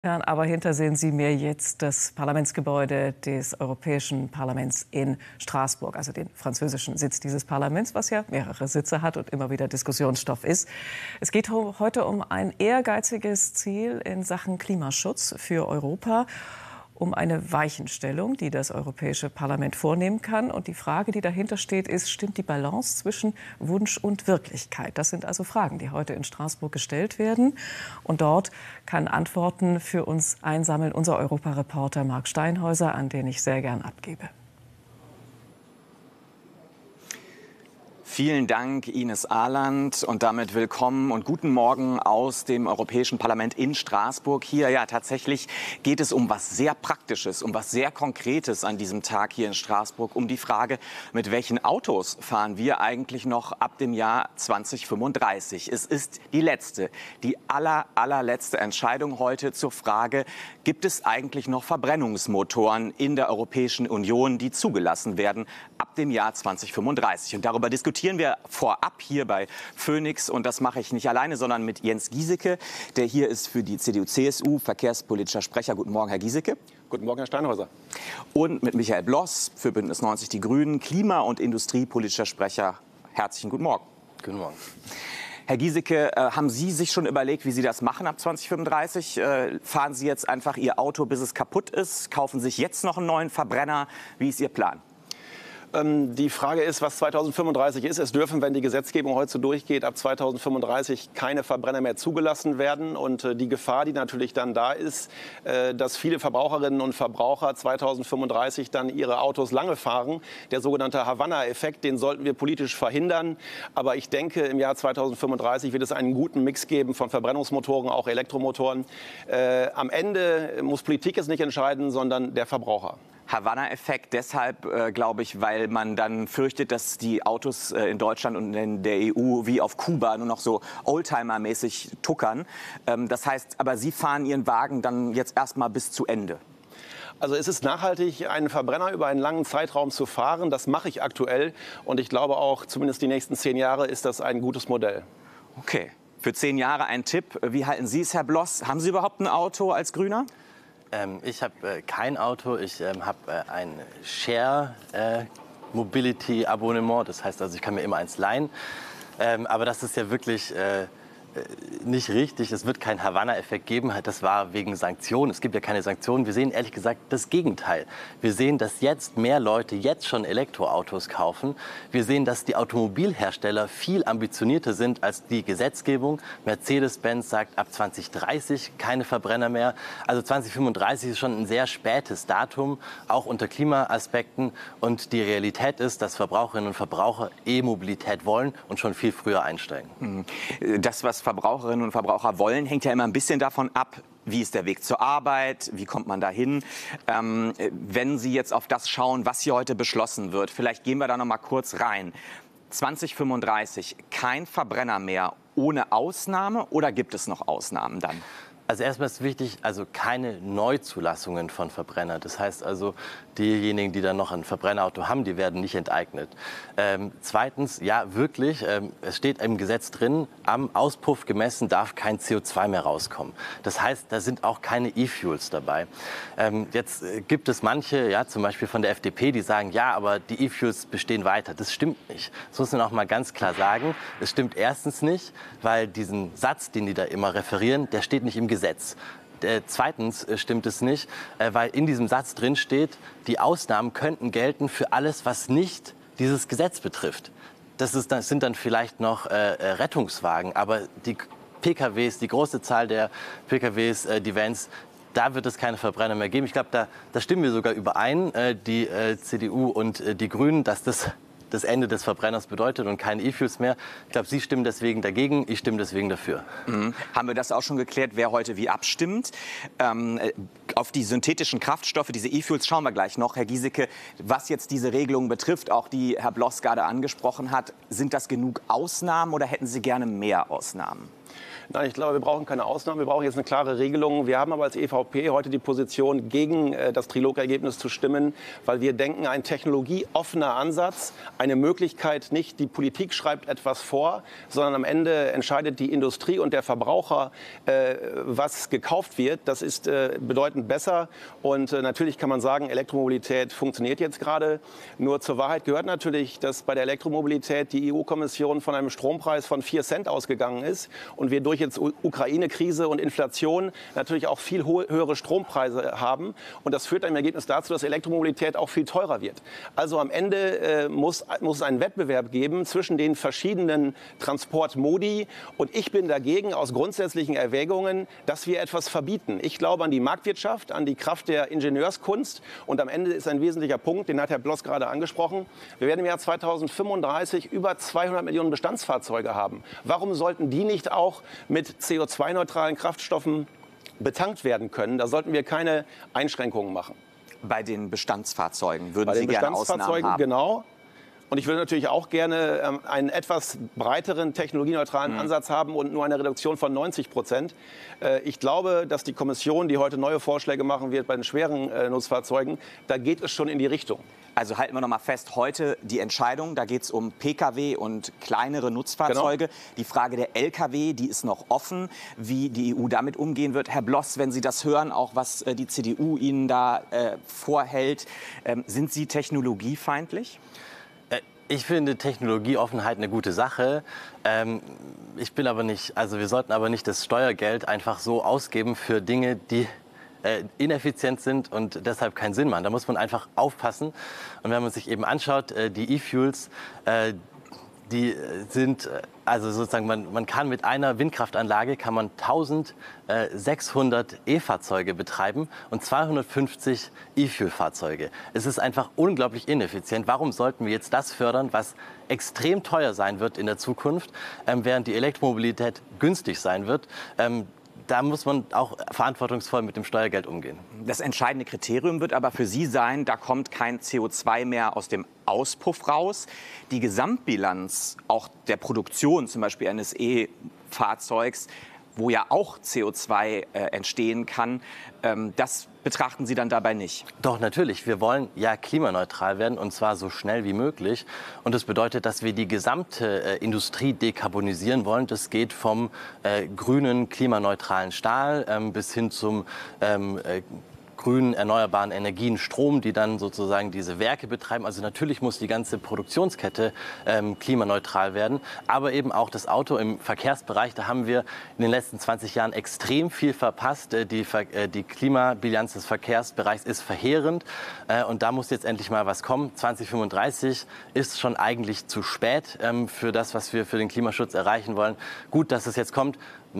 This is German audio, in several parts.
Ja, aber hinter sehen Sie mir jetzt das Parlamentsgebäude des Europäischen Parlaments in Straßburg, also den französischen Sitz dieses Parlaments, was ja mehrere Sitze hat und immer wieder Diskussionsstoff ist. Es geht heute um ein ehrgeiziges Ziel in Sachen Klimaschutz für Europa, um eine Weichenstellung, die das Europäische Parlament vornehmen kann. Und die Frage, die dahinter steht, ist, stimmt die Balance zwischen Wunsch und Wirklichkeit? Das sind also Fragen, die heute in Straßburg gestellt werden. Und dort kann Antworten für uns einsammeln unser Europareporter Marc Steinhäuser, an den ich sehr gern abgebe. Vielen Dank, Ines Ahland, und damit willkommen und guten Morgen aus dem Europäischen Parlament in Straßburg. Hier, ja, tatsächlich geht es um was sehr Praktisches, um was sehr Konkretes an diesem Tag hier in Straßburg, um die Frage, mit welchen Autos fahren wir eigentlich noch ab dem Jahr 2035. Es ist die allerletzte Entscheidung heute zur Frage, gibt es eigentlich noch Verbrennungsmotoren in der Europäischen Union, die zugelassen werden ab dem Jahr 2035. Und darüber diskutieren wir vorab hier bei Phoenix. Und das mache ich nicht alleine, sondern mit Jens Gieseke, der hier ist für die CDU-CSU, verkehrspolitischer Sprecher. Guten Morgen, Herr Gieseke. Guten Morgen, Herr Steinhäuser. Und mit Michael Bloss für Bündnis 90 Die Grünen, klima- und industriepolitischer Sprecher. Herzlichen guten Morgen. Guten Morgen. Herr Gieseke, haben Sie sich schon überlegt, wie Sie das machen ab 2035? Fahren Sie jetzt einfach Ihr Auto, bis es kaputt ist? Kaufen sich jetzt noch einen neuen Verbrenner? Wie ist Ihr Plan? Die Frage ist, was 2035 ist. Es dürfen, wenn die Gesetzgebung heute so durchgeht, ab 2035 keine Verbrenner mehr zugelassen werden. Und die Gefahr, die natürlich dann da ist, dass viele Verbraucherinnen und Verbraucher 2035 dann ihre Autos lange fahren. Der sogenannte Havanna-Effekt, den sollten wir politisch verhindern. Aber ich denke, im Jahr 2035 wird es einen guten Mix geben von Verbrennungsmotoren, auch Elektromotoren. Am Ende muss Politik es nicht entscheiden, sondern der Verbraucher. Havanna-Effekt deshalb, glaube ich, weil man dann fürchtet, dass die Autos in Deutschland und in der EU wie auf Kuba nur noch so Oldtimer-mäßig tuckern. Das heißt, aber Sie fahren Ihren Wagen dann jetzt erstmal bis zu Ende. Also es ist nachhaltig, einen Verbrenner über einen langen Zeitraum zu fahren. Das mache ich aktuell. Und ich glaube auch, zumindest die nächsten 10 Jahre ist das ein gutes Modell. Okay, für 10 Jahre ein Tipp. Wie halten Sie es, Herr Bloss? Haben Sie überhaupt ein Auto als Grüner? Ich habe kein Auto, ich habe ein Share-Mobility-Abonnement, das heißt also, ich kann mir immer eins leihen, aber das ist ja wirklich nicht richtig. Es wird keinen Havanna-Effekt geben. Das war wegen Sanktionen. Es gibt ja keine Sanktionen. Wir sehen ehrlich gesagt das Gegenteil. Wir sehen, dass jetzt mehr Leute jetzt schon Elektroautos kaufen. Wir sehen, dass die Automobilhersteller viel ambitionierter sind als die Gesetzgebung. Mercedes-Benz sagt ab 2030 keine Verbrenner mehr. Also 2035 ist schon ein sehr spätes Datum, auch unter Klimaaspekten. Und die Realität ist, dass Verbraucherinnen und Verbraucher E-Mobilität wollen und schon viel früher einsteigen. Das, was Verbraucherinnen und Verbraucher wollen, hängt ja immer ein bisschen davon ab, wie ist der Weg zur Arbeit, wie kommt man dahin. Wenn Sie jetzt auf das schauen, was hier heute beschlossen wird, vielleicht gehen wir da noch mal kurz rein. 2035 kein Verbrenner mehr ohne Ausnahme, oder gibt es noch Ausnahmen dann? Also erstmal ist wichtig, also keine Neuzulassungen von Verbrenner. Das heißt also, diejenigen, die dann noch ein Verbrennerauto haben, die werden nicht enteignet. Zweitens, ja wirklich, es steht im Gesetz drin, am Auspuff gemessen darf kein CO2 mehr rauskommen. Das heißt, da sind auch keine E-Fuels dabei. Jetzt gibt es manche, ja, zum Beispiel von der FDP, die sagen, ja, aber die E-Fuels bestehen weiter. Das stimmt nicht. Das muss man auch mal ganz klar sagen. Es stimmt erstens nicht, weil diesen Satz, den die da immer referieren, der steht nicht im Gesetz. Zweitens stimmt es nicht, weil in diesem Satz drin steht, die Ausnahmen könnten gelten für alles, was nicht dieses Gesetz betrifft. Das sind dann vielleicht noch Rettungswagen, aber die PKWs, die große Zahl der PKWs, die Vans, da wird es keine Verbrenner mehr geben. Ich glaube, da stimmen wir sogar überein, die CDU und die Grünen, dass das Ende des Verbrenners bedeutet und keine E-Fuels mehr. Ich glaube, Sie stimmen deswegen dagegen, ich stimme deswegen dafür. Haben wir das auch schon geklärt, wer heute wie abstimmt? Auf die synthetischen Kraftstoffe, diese E-Fuels, schauen wir gleich noch. Herr Gieseke, was jetzt diese Regelungen betrifft, auch die Herr Bloss gerade angesprochen hat, sind das genug Ausnahmen oder hätten Sie gerne mehr Ausnahmen? Nein, ich glaube, wir brauchen keine Ausnahme. Wir brauchen jetzt eine klare Regelung. Wir haben aber als EVP heute die Position, gegen das Trilogergebnis zu stimmen, weil wir denken, ein technologieoffener Ansatz, eine Möglichkeit nicht, die Politik schreibt etwas vor, sondern am Ende entscheidet die Industrie und der Verbraucher, was gekauft wird. Das ist bedeutend besser. Und natürlich kann man sagen, Elektromobilität funktioniert jetzt gerade. Nur zur Wahrheit gehört natürlich, dass bei der Elektromobilität die EU-Kommission von einem Strompreis von 4 Cent ausgegangen ist und wir durch jetzt Ukraine-Krise und Inflation natürlich auch viel höhere Strompreise haben. Und das führt im Ergebnis dazu, dass Elektromobilität auch viel teurer wird. Also am Ende muss es einen Wettbewerb geben zwischen den verschiedenen Transportmodi. Und ich bin dagegen aus grundsätzlichen Erwägungen, dass wir etwas verbieten. Ich glaube an die Marktwirtschaft, an die Kraft der Ingenieurskunst. Und am Ende ist ein wesentlicher Punkt, den hat Herr Bloss gerade angesprochen. Wir werden im Jahr 2035 über 200 Millionen Bestandsfahrzeuge haben. Warum sollten die nicht auch mit CO2-neutralen Kraftstoffen betankt werden können? Da sollten wir keine Einschränkungen machen. Bei den Bestandsfahrzeugen würden Sie gerne Ausnahmen haben? Genau. Und ich würde natürlich auch gerne einen etwas breiteren technologieneutralen Ansatz haben und nur eine Reduktion von 90%. Ich glaube, dass die Kommission, die heute neue Vorschläge machen wird bei den schweren Nutzfahrzeugen, da geht es schon in die Richtung. Also halten wir noch mal fest, heute die Entscheidung, da geht es um Pkw und kleinere Nutzfahrzeuge. Genau. Die Frage der Lkw, die ist noch offen, wie die EU damit umgehen wird. Herr Bloss, wenn Sie das hören, auch was die CDU Ihnen da vorhält, sind Sie technologiefeindlich? Ich finde Technologieoffenheit eine gute Sache. Ich bin aber nicht, also wir sollten aber nicht das Steuergeld einfach so ausgeben für Dinge, die ineffizient sind und deshalb keinen Sinn machen. Da muss man einfach aufpassen. Und wenn man sich eben anschaut, die E-Fuels, die sind, also sozusagen, man kann mit einer Windkraftanlage kann man 1600 E-Fahrzeuge betreiben und 250 E-Fuel-Fahrzeuge. Es ist einfach unglaublich ineffizient. Warum sollten wir jetzt das fördern, was extrem teuer sein wird in der Zukunft, während die Elektromobilität günstig sein wird? Da muss man auch verantwortungsvoll mit dem Steuergeld umgehen. Das entscheidende Kriterium wird aber für Sie sein, da kommt kein CO2 mehr aus dem Auspuff raus. Die Gesamtbilanz auch der Produktion zum Beispiel eines E-Fahrzeugs, wo ja auch CO2 entstehen kann, das betrachten Sie dann dabei nicht? Doch, natürlich. Wir wollen ja klimaneutral werden, und zwar so schnell wie möglich. Und das bedeutet, dass wir die gesamte Industrie dekarbonisieren wollen. Das geht vom grünen, klimaneutralen Stahl bis hin zum grünen, erneuerbaren Energien, Strom, die dann sozusagen diese Werke betreiben. Also natürlich muss die ganze Produktionskette klimaneutral werden, aber eben auch das Auto im Verkehrsbereich. Da haben wir in den letzten 20 Jahren extrem viel verpasst. Die Klimabilanz des Verkehrsbereichs ist verheerend und da muss jetzt endlich mal was kommen. 2035 ist schon eigentlich zu spät für das, was wir für den Klimaschutz erreichen wollen. Gut, dass es jetzt kommt.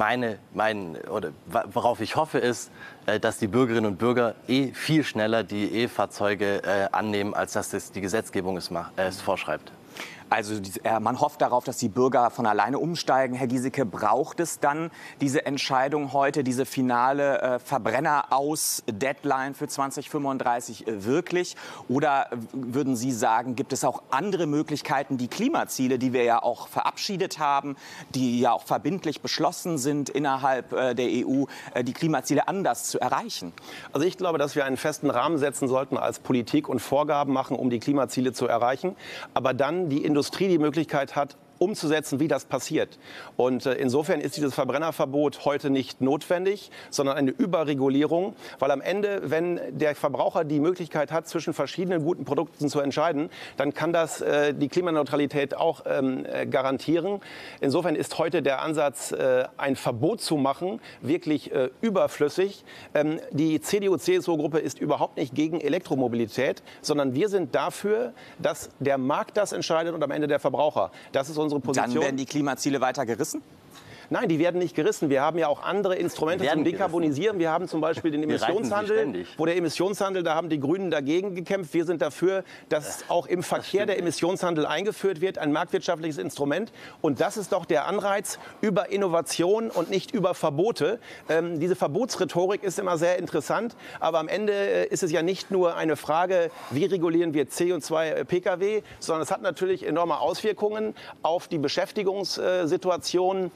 Worauf ich hoffe, ist, dass die Bürgerinnen und Bürger viel schneller die E-Fahrzeuge annehmen, als dass die Gesetzgebung es vorschreibt. Also man hofft darauf, dass die Bürger von alleine umsteigen. Herr Giesecke, braucht es dann diese Entscheidung heute, diese finale Verbrenner-aus-Deadline für 2035 wirklich? Oder würden Sie sagen, gibt es auch andere Möglichkeiten, die Klimaziele, die wir ja auch verabschiedet haben, die ja auch verbindlich beschlossen sind innerhalb der EU, die Klimaziele anders zu erreichen? Also ich glaube, dass wir einen festen Rahmen setzen sollten als Politik und Vorgaben machen, um die Klimaziele zu erreichen. Aber dann die Industrie die Möglichkeit hat, umzusetzen, wie das passiert. Und insofern ist dieses Verbrennerverbot heute nicht notwendig, sondern eine Überregulierung, weil am Ende, wenn der Verbraucher die Möglichkeit hat, zwischen verschiedenen guten Produkten zu entscheiden, dann kann das die Klimaneutralität auch garantieren. Insofern ist heute der Ansatz, ein Verbot zu machen, wirklich überflüssig. Die CDU-CSU-Gruppe ist überhaupt nicht gegen Elektromobilität, sondern wir sind dafür, dass der Markt das entscheidet und am Ende der Verbraucher. Das ist unsere Position. Dann werden die Klimaziele weiter gerissen? Nein, die werden nicht gerissen. Wir haben ja auch andere Instrumente zum Dekarbonisieren. Wir haben zum Beispiel den Emissionshandel. Wo der Emissionshandel, da haben die Grünen dagegen gekämpft. Wir sind dafür, dass auch im Verkehr der Emissionshandel eingeführt wird, ein marktwirtschaftliches Instrument. Und das ist doch der Anreiz über Innovation und nicht über Verbote. Diese Verbotsrhetorik ist immer sehr interessant. Aber am Ende ist es ja nicht nur eine Frage, wie regulieren wir CO2-Pkw, sondern es hat natürlich enorme Auswirkungen auf die Beschäftigungssituation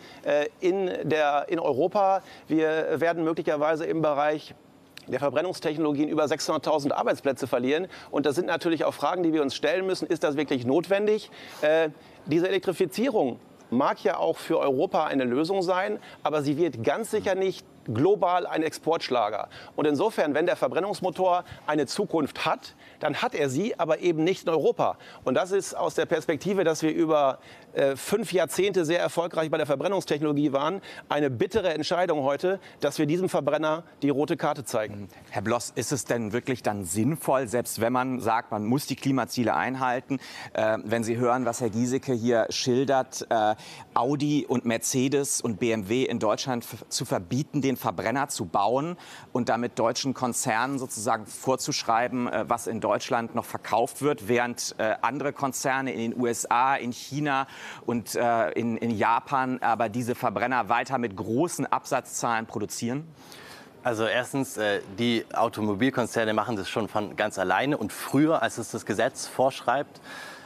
in Europa. Wir werden möglicherweise im Bereich der Verbrennungstechnologien über 600.000 Arbeitsplätze verlieren. Und das sind natürlich auch Fragen, die wir uns stellen müssen. Ist das wirklich notwendig? Diese Elektrifizierung mag ja auch für Europa eine Lösung sein, aber sie wird ganz sicher nicht global ein Exportschlager. Und insofern, wenn der Verbrennungsmotor eine Zukunft hat, dann hat er sie, aber eben nicht in Europa. Und das ist aus der Perspektive, dass wir über 5 Jahrzehnte sehr erfolgreich bei der Verbrennungstechnologie waren, eine bittere Entscheidung heute, dass wir diesem Verbrenner die rote Karte zeigen. Herr Bloss, ist es denn wirklich dann sinnvoll, selbst wenn man sagt, man muss die Klimaziele einhalten, wenn Sie hören, was Herr Giesecke hier schildert, Audi und Mercedes und BMW in Deutschland zu verbieten, den Verbrenner zu bauen und damit deutschen Konzernen sozusagen vorzuschreiben, was in Deutschland noch verkauft wird, während andere Konzerne in den USA, in China und in Japan aber diese Verbrenner weiter mit großen Absatzzahlen produzieren? Also erstens, die Automobilkonzerne machen das schon von ganz alleine und früher, als es das Gesetz vorschreibt.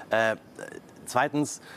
Zweitens,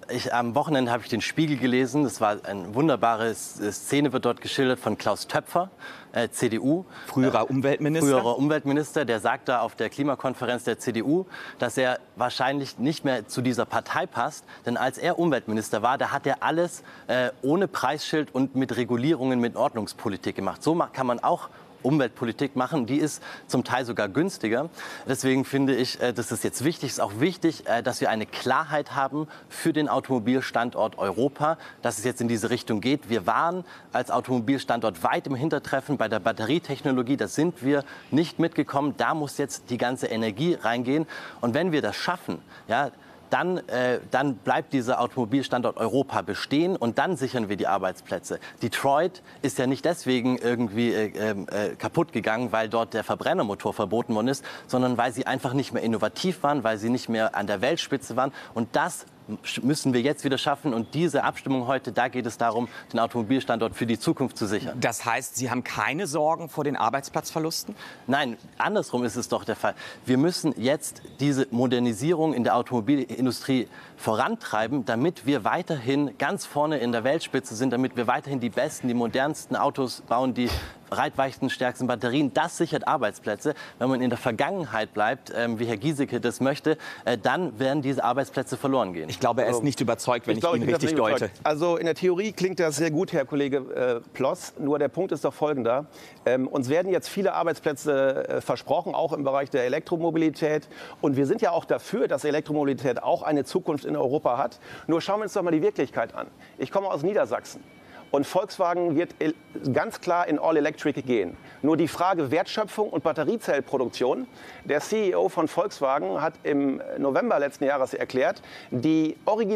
am Wochenende habe ich den Spiegel gelesen. Das war eine wunderbare Szene, wird dort geschildert von Klaus Töpfer, CDU. Früherer Umweltminister, der sagt da auf der Klimakonferenz der CDU, dass er wahrscheinlich nicht mehr zu dieser Partei passt. Denn als er Umweltminister war, da hat er alles ohne Preisschild und mit Regulierungen, mit Ordnungspolitik gemacht. So kann man auch Umweltpolitik machen, die ist zum Teil sogar günstiger. Deswegen finde ich, das ist jetzt wichtig, ist auch wichtig, dass wir eine Klarheit haben für den Automobilstandort Europa, dass es jetzt in diese Richtung geht. Wir waren als Automobilstandort weit im Hintertreffen bei der Batterietechnologie, da sind wir nicht mitgekommen, da muss jetzt die ganze Energie reingehen. Und wenn wir das schaffen, ja, dann bleibt dieser Automobilstandort Europa bestehen und dann sichern wir die Arbeitsplätze. Detroit ist ja nicht deswegen irgendwie kaputt gegangen, weil dort der Verbrennermotor verboten worden ist, sondern weil sie einfach nicht mehr innovativ waren, weil sie nicht mehr an der Weltspitze waren. Und das müssen wir jetzt wieder schaffen. Und diese Abstimmung heute, da geht es darum, den Automobilstandort für die Zukunft zu sichern. Das heißt, Sie haben keine Sorgen vor den Arbeitsplatzverlusten? Nein, andersrum ist es doch der Fall. Wir müssen jetzt diese Modernisierung in der Automobilindustrie vorantreiben, damit wir weiterhin ganz vorne in der Weltspitze sind, damit wir weiterhin die besten, die modernsten Autos bauen, die breitweichten, stärksten Batterien. Das sichert Arbeitsplätze. Wenn man in der Vergangenheit bleibt, wie Herr Giesecke das möchte, dann werden diese Arbeitsplätze verloren gehen. Ich glaube, er ist nicht überzeugt, wenn ich ihn richtig deute. Also in der Theorie klingt das sehr gut, Herr Kollege Ploss. Nur der Punkt ist doch folgender. Uns werden jetzt viele Arbeitsplätze versprochen, auch im Bereich der Elektromobilität. Und wir sind ja auch dafür, dass Elektromobilität auch eine Zukunft in Europa hat. Nur schauen wir uns doch mal die Wirklichkeit an. Ich komme aus Niedersachsen. Und Volkswagen wird ganz klar in All-Electric gehen. Nur die Frage Wertschöpfung und Batteriezellproduktion. Der CEO von Volkswagen hat im November letzten Jahres erklärt, der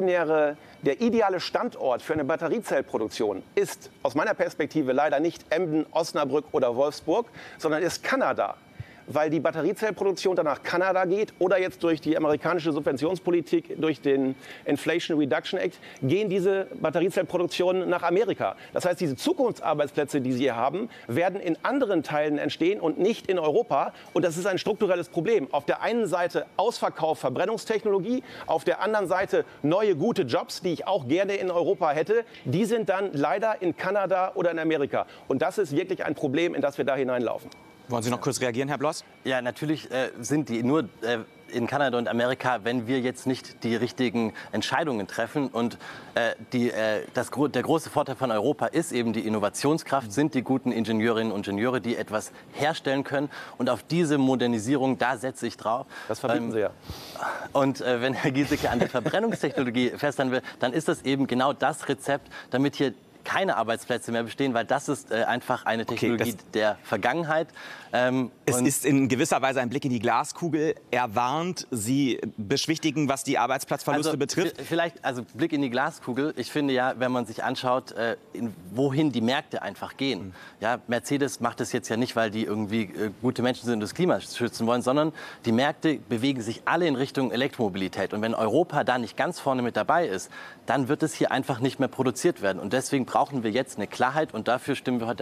ideale Standort für eine Batteriezellproduktion ist aus meiner Perspektive leider nicht Emden, Osnabrück oder Wolfsburg, sondern ist Kanada. Weil die Batteriezellproduktion dann nach Kanada geht oder jetzt durch die amerikanische Subventionspolitik, durch den Inflation Reduction Act, gehen diese Batteriezellproduktionen nach Amerika. Das heißt, diese Zukunftsarbeitsplätze, die Sie hier haben, werden in anderen Teilen entstehen und nicht in Europa. Und das ist ein strukturelles Problem. Auf der einen Seite Ausverkauf Verbrennungstechnologie, auf der anderen Seite neue gute Jobs, die ich auch gerne in Europa hätte. Die sind dann leider in Kanada oder in Amerika. Und das ist wirklich ein Problem, in das wir da hineinlaufen. Wollen Sie noch kurz reagieren, Herr Bloss? Ja, natürlich sind die nur in Kanada und Amerika, wenn wir jetzt nicht die richtigen Entscheidungen treffen. Und der große Vorteil von Europa ist eben die Innovationskraft, sind die guten Ingenieurinnen und Ingenieure, die etwas herstellen können. Und auf diese Modernisierung, da setze ich drauf. Das verbieten Sie ja. Und wenn Herr Giesecke an der Verbrennungstechnologie festhalten will, dann ist das eben genau das Rezept, damit hier keine Arbeitsplätze mehr bestehen, weil das ist einfach eine Technologie der Vergangenheit. Es ist in gewisser Weise ein Blick in die Glaskugel. Er warnt, Sie beschwichtigen, was die Arbeitsplatzverluste betrifft. Vielleicht, also Blick in die Glaskugel. Ich finde ja, wenn man sich anschaut, wohin die Märkte einfach gehen. Ja, Mercedes macht das jetzt ja nicht, weil die irgendwie gute Menschen sind und das Klima schützen wollen, sondern die Märkte bewegen sich alle in Richtung Elektromobilität. Und wenn Europa da nicht ganz vorne mit dabei ist, dann wird es hier einfach nicht mehr produziert werden. Und deswegen brauchen wir jetzt eine Klarheit und dafür stimmen wir heute ab.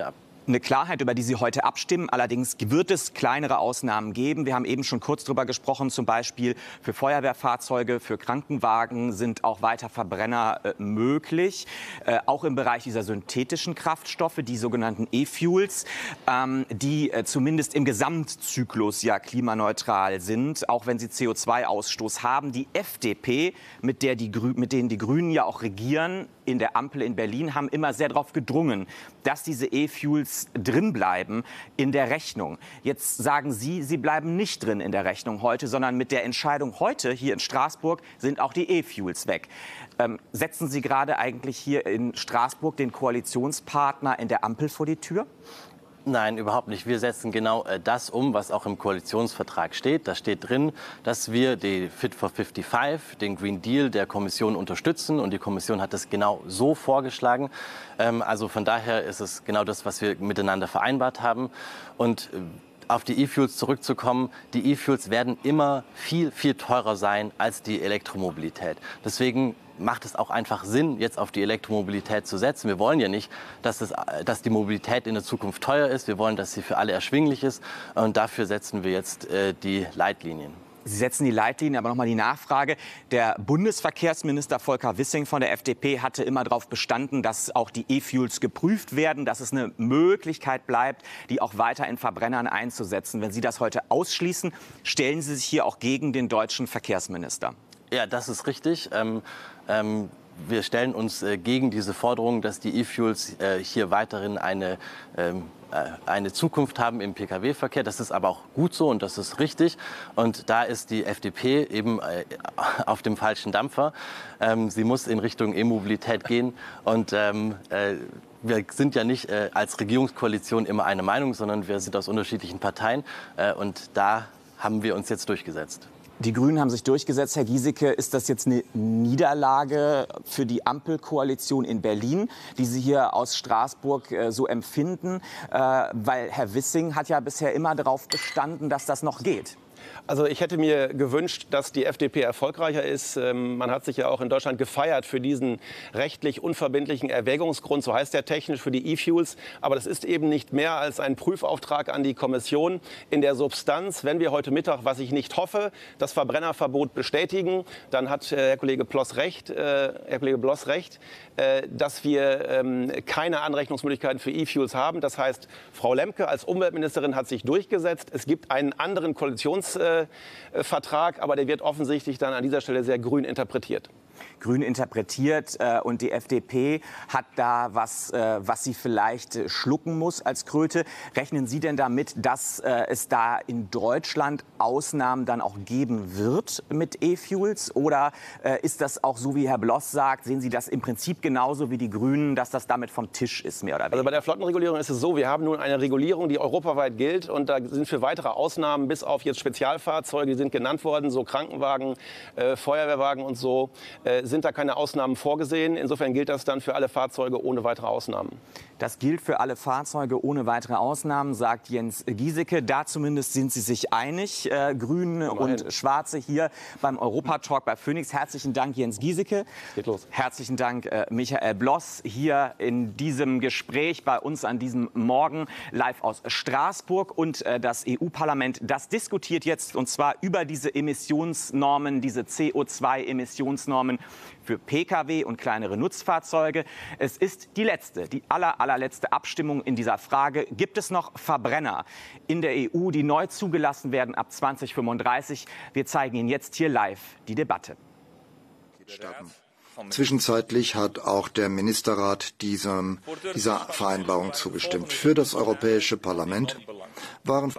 eine Klarheit, über die Sie heute abstimmen. Allerdings wird es kleinere Ausnahmen geben. Wir haben eben schon kurz darüber gesprochen, zum Beispiel für Feuerwehrfahrzeuge, für Krankenwagen sind auch weiter Verbrenner möglich. Auch im Bereich dieser synthetischen Kraftstoffe, die sogenannten E-Fuels, die zumindest im Gesamtzyklus ja klimaneutral sind, auch wenn sie CO2-Ausstoß haben. Die FDP, mit denen die Grünen ja auch regieren, in der Ampel in Berlin, haben immer sehr darauf gedrungen, dass diese E-Fuels drin bleiben in der Rechnung. Jetzt sagen Sie, sie bleiben nicht drin in der Rechnung heute, sondern mit der Entscheidung heute hier in Straßburg sind auch die E-Fuels weg. Setzen Sie gerade eigentlich hier in Straßburg den Koalitionspartner in der Ampel vor die Tür? Nein, überhaupt nicht. Wir setzen genau das um, was auch im Koalitionsvertrag steht. Da steht drin, dass wir die Fit for 55, den Green Deal der Kommission unterstützen. Und die Kommission hat das genau so vorgeschlagen. Also von daher ist es genau das, was wir miteinander vereinbart haben. Und auf die E-Fuels zurückzukommen, die E-Fuels werden immer viel, viel teurer sein als die Elektromobilität. Deswegen macht es auch einfach Sinn, jetzt auf die Elektromobilität zu setzen. Wir wollen ja nicht, dass die Mobilität in der Zukunft teuer ist. Wir wollen, dass sie für alle erschwinglich ist. Und dafür setzen wir jetzt die Leitlinien. Sie setzen die Leitlinien, aber nochmal die Nachfrage. Der Bundesverkehrsminister Volker Wissing von der FDP hatte immer darauf bestanden, dass auch die E-Fuels geprüft werden, dass es eine Möglichkeit bleibt, die auch weiter in Verbrennern einzusetzen. Wenn Sie das heute ausschließen, stellen Sie sich hier auch gegen den deutschen Verkehrsminister. Ja, das ist richtig. Wir stellen uns gegen diese Forderung, dass die E-Fuels hier weiterhin eine Zukunft haben im Pkw-Verkehr. Das ist aber auch gut so und das ist richtig. Und da ist die FDP eben auf dem falschen Dampfer. Sie muss in Richtung E-Mobilität gehen. Und wir sind ja nicht als Regierungskoalition immer eine Meinung, sondern wir sind aus unterschiedlichen Parteien. Und da haben wir uns jetzt durchgesetzt. Die Grünen haben sich durchgesetzt. Herr Giesecke, ist das jetzt eine Niederlage für die Ampelkoalition in Berlin, die Sie hier aus Straßburg so empfinden? Weil Herr Wissing hat ja bisher immer darauf bestanden, dass das noch geht. Also ich hätte mir gewünscht, dass die FDP erfolgreicher ist. Man hat sich ja auch in Deutschland gefeiert für diesen rechtlich unverbindlichen Erwägungsgrund, so heißt der technisch, für die E-Fuels. Aber das ist eben nicht mehr als ein Prüfauftrag an die Kommission. In der Substanz, wenn wir heute Mittag, was ich nicht hoffe, das Verbrennerverbot bestätigen, dann hat Herr Kollege Bloss recht, dass wir keine Anrechnungsmöglichkeiten für E-Fuels haben. Das heißt, Frau Lemke als Umweltministerin hat sich durchgesetzt. Es gibt einen anderen Koalitionsvertrag, aber der wird offensichtlich dann an dieser Stelle sehr grün interpretiert. Grün interpretiert und die FDP hat da was sie vielleicht schlucken muss als Kröte. Rechnen Sie denn damit, dass es da in Deutschland Ausnahmen dann auch geben wird mit E-Fuels? Oder ist das auch so, wie Herr Bloss sagt, sehen Sie das im Prinzip genauso wie die Grünen, dass das damit vom Tisch ist, mehr oder weniger? Also bei der Flottenregulierung ist es so, wir haben nun eine Regulierung, die europaweit gilt und da sind für weitere Ausnahmen bis auf jetzt Spezialfahrzeuge, die sind genannt worden, so Krankenwagen, Feuerwehrwagen und so, sind da keine Ausnahmen vorgesehen. Insofern gilt das dann für alle Fahrzeuge ohne weitere Ausnahmen. Das gilt für alle Fahrzeuge ohne weitere Ausnahmen, sagt Jens Giesecke. Da zumindest sind Sie sich einig, Grüne und Schwarze hier beim Europatalk bei Phoenix. Herzlichen Dank, Jens Giesecke. Geht los. Herzlichen Dank, Michael Bloss, hier in diesem Gespräch bei uns an diesem Morgen live aus Straßburg. Und das EU-Parlament, das diskutiert jetzt, und zwar über diese Emissionsnormen, diese CO2-Emissionsnormen für Pkw und kleinere Nutzfahrzeuge. Es ist die allerletzte Abstimmung in dieser Frage. Gibt es noch Verbrenner in der EU, die neu zugelassen werden ab 2035? Wir zeigen Ihnen jetzt hier live die Debatte. Zwischenzeitlich hat auch der Ministerrat dieser Vereinbarung zugestimmt. Für das Europäische Parlament waren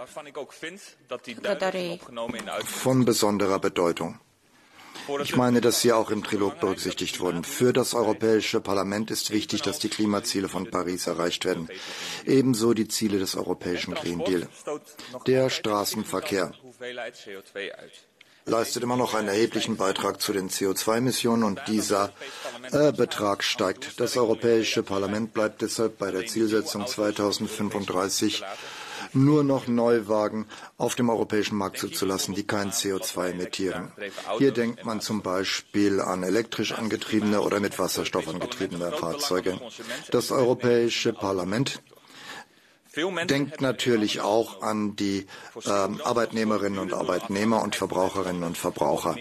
von besonderer Bedeutung. Ich meine, dass sie auch im Trilog berücksichtigt wurden. Für das Europäische Parlament ist wichtig, dass die Klimaziele von Paris erreicht werden. Ebenso die Ziele des europäischen Green Deal. Der Straßenverkehr leistet immer noch einen erheblichen Beitrag zu den CO2-Emissionen und dieser Betrag steigt. Das Europäische Parlament bleibt deshalb bei der Zielsetzung 2035 nur noch Neuwagen auf dem europäischen Markt zuzulassen, die kein CO2 emittieren. Hier denkt man zum Beispiel an elektrisch angetriebene oder mit Wasserstoff angetriebene Fahrzeuge. Das Europäische Parlament denkt natürlich auch an die Arbeitnehmerinnen und Arbeitnehmer und Verbraucherinnen und Verbraucher.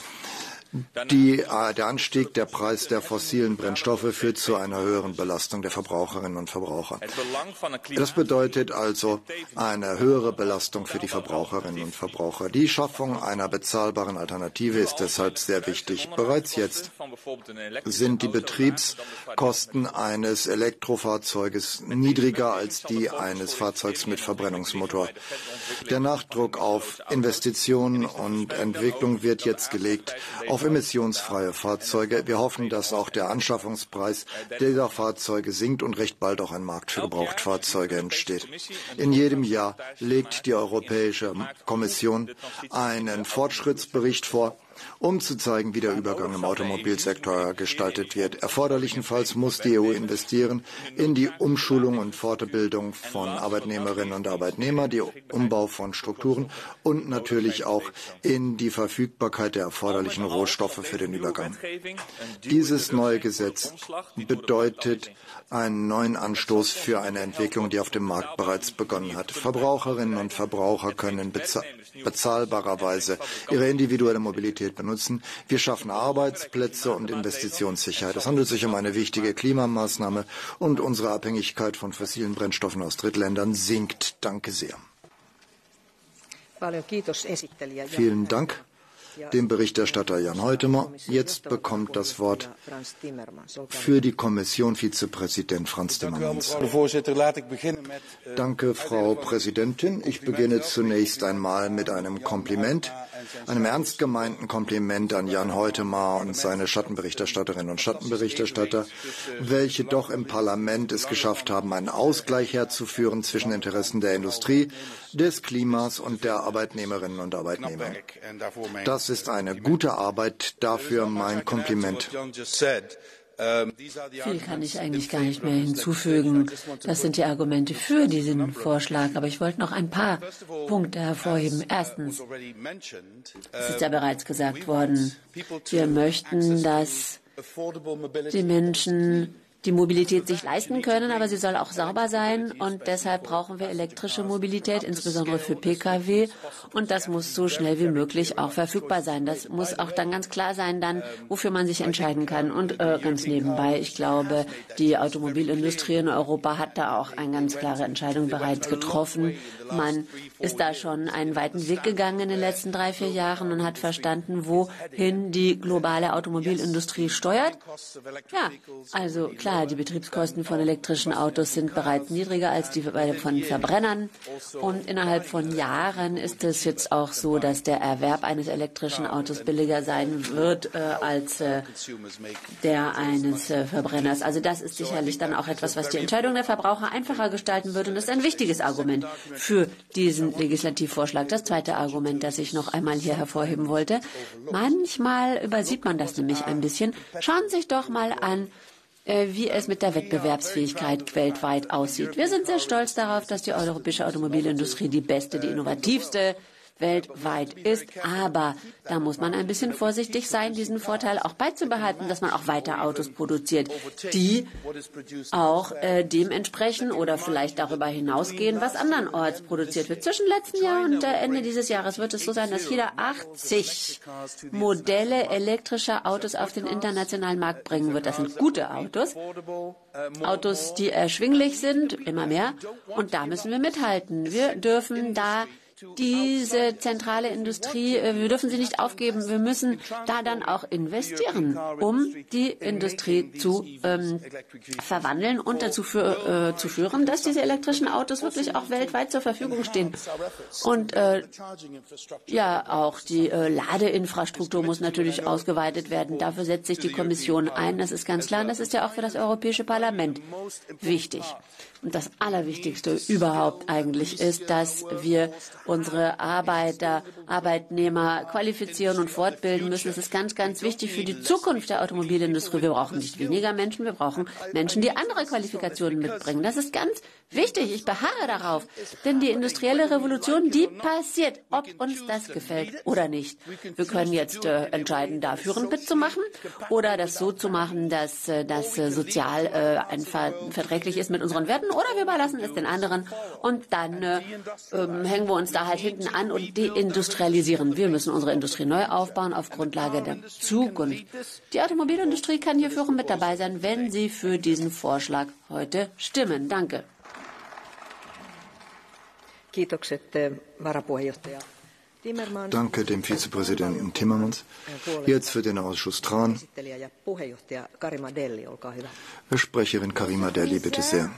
Der Anstieg der Preis der fossilen Brennstoffe führt zu einer höheren Belastung der Verbraucherinnen und Verbraucher. Das bedeutet also eine höhere Belastung für die Verbraucherinnen und Verbraucher. Die Schaffung einer bezahlbaren Alternative ist deshalb sehr wichtig. Bereits jetzt sind die Betriebskosten eines Elektrofahrzeuges niedriger als die eines Fahrzeugs mit Verbrennungsmotor. Der Nachdruck auf Investitionen und Entwicklung wird jetzt gelegt auf emissionsfreie Fahrzeuge. Wir hoffen, dass auch der Anschaffungspreis dieser Fahrzeuge sinkt und recht bald auch ein Markt für Gebrauchtfahrzeuge entsteht. In jedem Jahr legt die Europäische Kommission einen Fortschrittsbericht vor, um zu zeigen, wie der Übergang im Automobilsektor gestaltet wird. Erforderlichenfalls muss die EU investieren in die Umschulung und Fortbildung von Arbeitnehmerinnen und Arbeitnehmern, den Umbau von Strukturen und natürlich auch in die Verfügbarkeit der erforderlichen Rohstoffe für den Übergang. Dieses neue Gesetz bedeutet einen neuen Anstoß für eine Entwicklung, die auf dem Markt bereits begonnen hat. Verbraucherinnen und Verbraucher können bezahlbarerweise ihre individuelle Mobilität benutzen. Wir schaffen Arbeitsplätze und Investitionssicherheit. Es handelt sich um eine wichtige Klimamaßnahme und unsere Abhängigkeit von fossilen Brennstoffen aus Drittländern sinkt. Danke sehr. Vielen Dank dem Berichterstatter Jan Huitema. Jetzt bekommt das Wort für die Kommission Vizepräsident Frans Timmermans. Danke, Frau Präsidentin. Ich beginne zunächst einmal mit einem Kompliment, einem ernst gemeinten Kompliment an Jan Huitema und seine Schattenberichterstatterinnen und Schattenberichterstatter, welche doch im Parlament es geschafft haben, einen Ausgleich herzuführen zwischen Interessen der Industrie, des Klimas und der Arbeitnehmerinnen und Arbeitnehmer. Das ist eine gute Arbeit, dafür mein Kompliment. Viel kann ich eigentlich gar nicht mehr hinzufügen. Das sind die Argumente für diesen Vorschlag. Aber ich wollte noch ein paar Punkte hervorheben. Erstens, es ist ja bereits gesagt worden, wir möchten, dass die Menschen die Mobilität sich leisten können, aber sie soll auch sauber sein. Und deshalb brauchen wir elektrische Mobilität, insbesondere für Pkw. Und das muss so schnell wie möglich auch verfügbar sein. Das muss auch dann ganz klar sein, dann, wofür man sich entscheiden kann. Und ganz nebenbei, ich glaube, die Automobilindustrie in Europa hat da auch eine ganz klare Entscheidung bereits getroffen. Man ist da schon einen weiten Weg gegangen in den letzten 3-4 Jahren und hat verstanden, wohin die globale Automobilindustrie steuert. Ja, also klar, die Betriebskosten von elektrischen Autos sind bereits niedriger als die von Verbrennern. Und innerhalb von Jahren ist es jetzt auch so, dass der Erwerb eines elektrischen Autos billiger sein wird als der eines Verbrenners. Also das ist sicherlich dann auch etwas, was die Entscheidung der Verbraucher einfacher gestalten würde. Und das ist ein wichtiges Argument für diesen Legislativvorschlag. Das zweite Argument, das ich noch einmal hier hervorheben wollte. Manchmal übersieht man das nämlich ein bisschen. Schauen Sie sich doch mal an, wie es mit der Wettbewerbsfähigkeit weltweit aussieht. Wir sind sehr stolz darauf, dass die europäische Automobilindustrie die beste, die innovativste weltweit ist. Aber da muss man ein bisschen vorsichtig sein, diesen Vorteil auch beizubehalten, dass man auch weiter Autos produziert, die auch dem entsprechen oder vielleicht darüber hinausgehen, was andernorts produziert wird. Zwischen letztem Jahr und Ende dieses Jahres wird es so sein, dass jeder 80 Modelle elektrischer Autos auf den internationalen Markt bringen wird. Das sind gute Autos. Autos, die erschwinglich sind, immer mehr. Und da müssen wir mithalten. Wir dürfen da diese zentrale Industrie, wir dürfen sie nicht aufgeben. Wir müssen da dann auch investieren, um die Industrie zu verwandeln und dazu zu führen, dass diese elektrischen Autos wirklich auch weltweit zur Verfügung stehen. Und ja, auch die Ladeinfrastruktur muss natürlich ausgeweitet werden. Dafür setzt sich die Kommission ein. Das ist ganz klar. Und das ist ja auch für das Europäische Parlament wichtig. Und das Allerwichtigste überhaupt eigentlich ist, dass wir unsere Arbeitnehmer qualifizieren und fortbilden müssen. Das ist ganz, ganz wichtig für die Zukunft der Automobilindustrie. Wir brauchen nicht weniger Menschen, wir brauchen Menschen, die andere Qualifikationen mitbringen. Das ist ganz Wichtig, ich beharre darauf. Denn die industrielle Revolution, die passiert, ob uns das gefällt oder nicht. Wir können jetzt entscheiden, dafür ein Bit zu machen oder das so zu machen, dass das sozial verträglich ist mit unseren Werten, oder wir überlassen es den anderen und dann hängen wir uns da halt hinten an und deindustrialisieren. Wir müssen unsere Industrie neu aufbauen auf Grundlage der Zukunft. Die Automobilindustrie kann hier führend mit dabei sein, wenn sie für diesen Vorschlag heute stimmen. Danke. Danke dem Vizepräsidenten Timmermans. Jetzt für den Ausschuss Tran. Sprecherin Karima Delli, bitte sehr.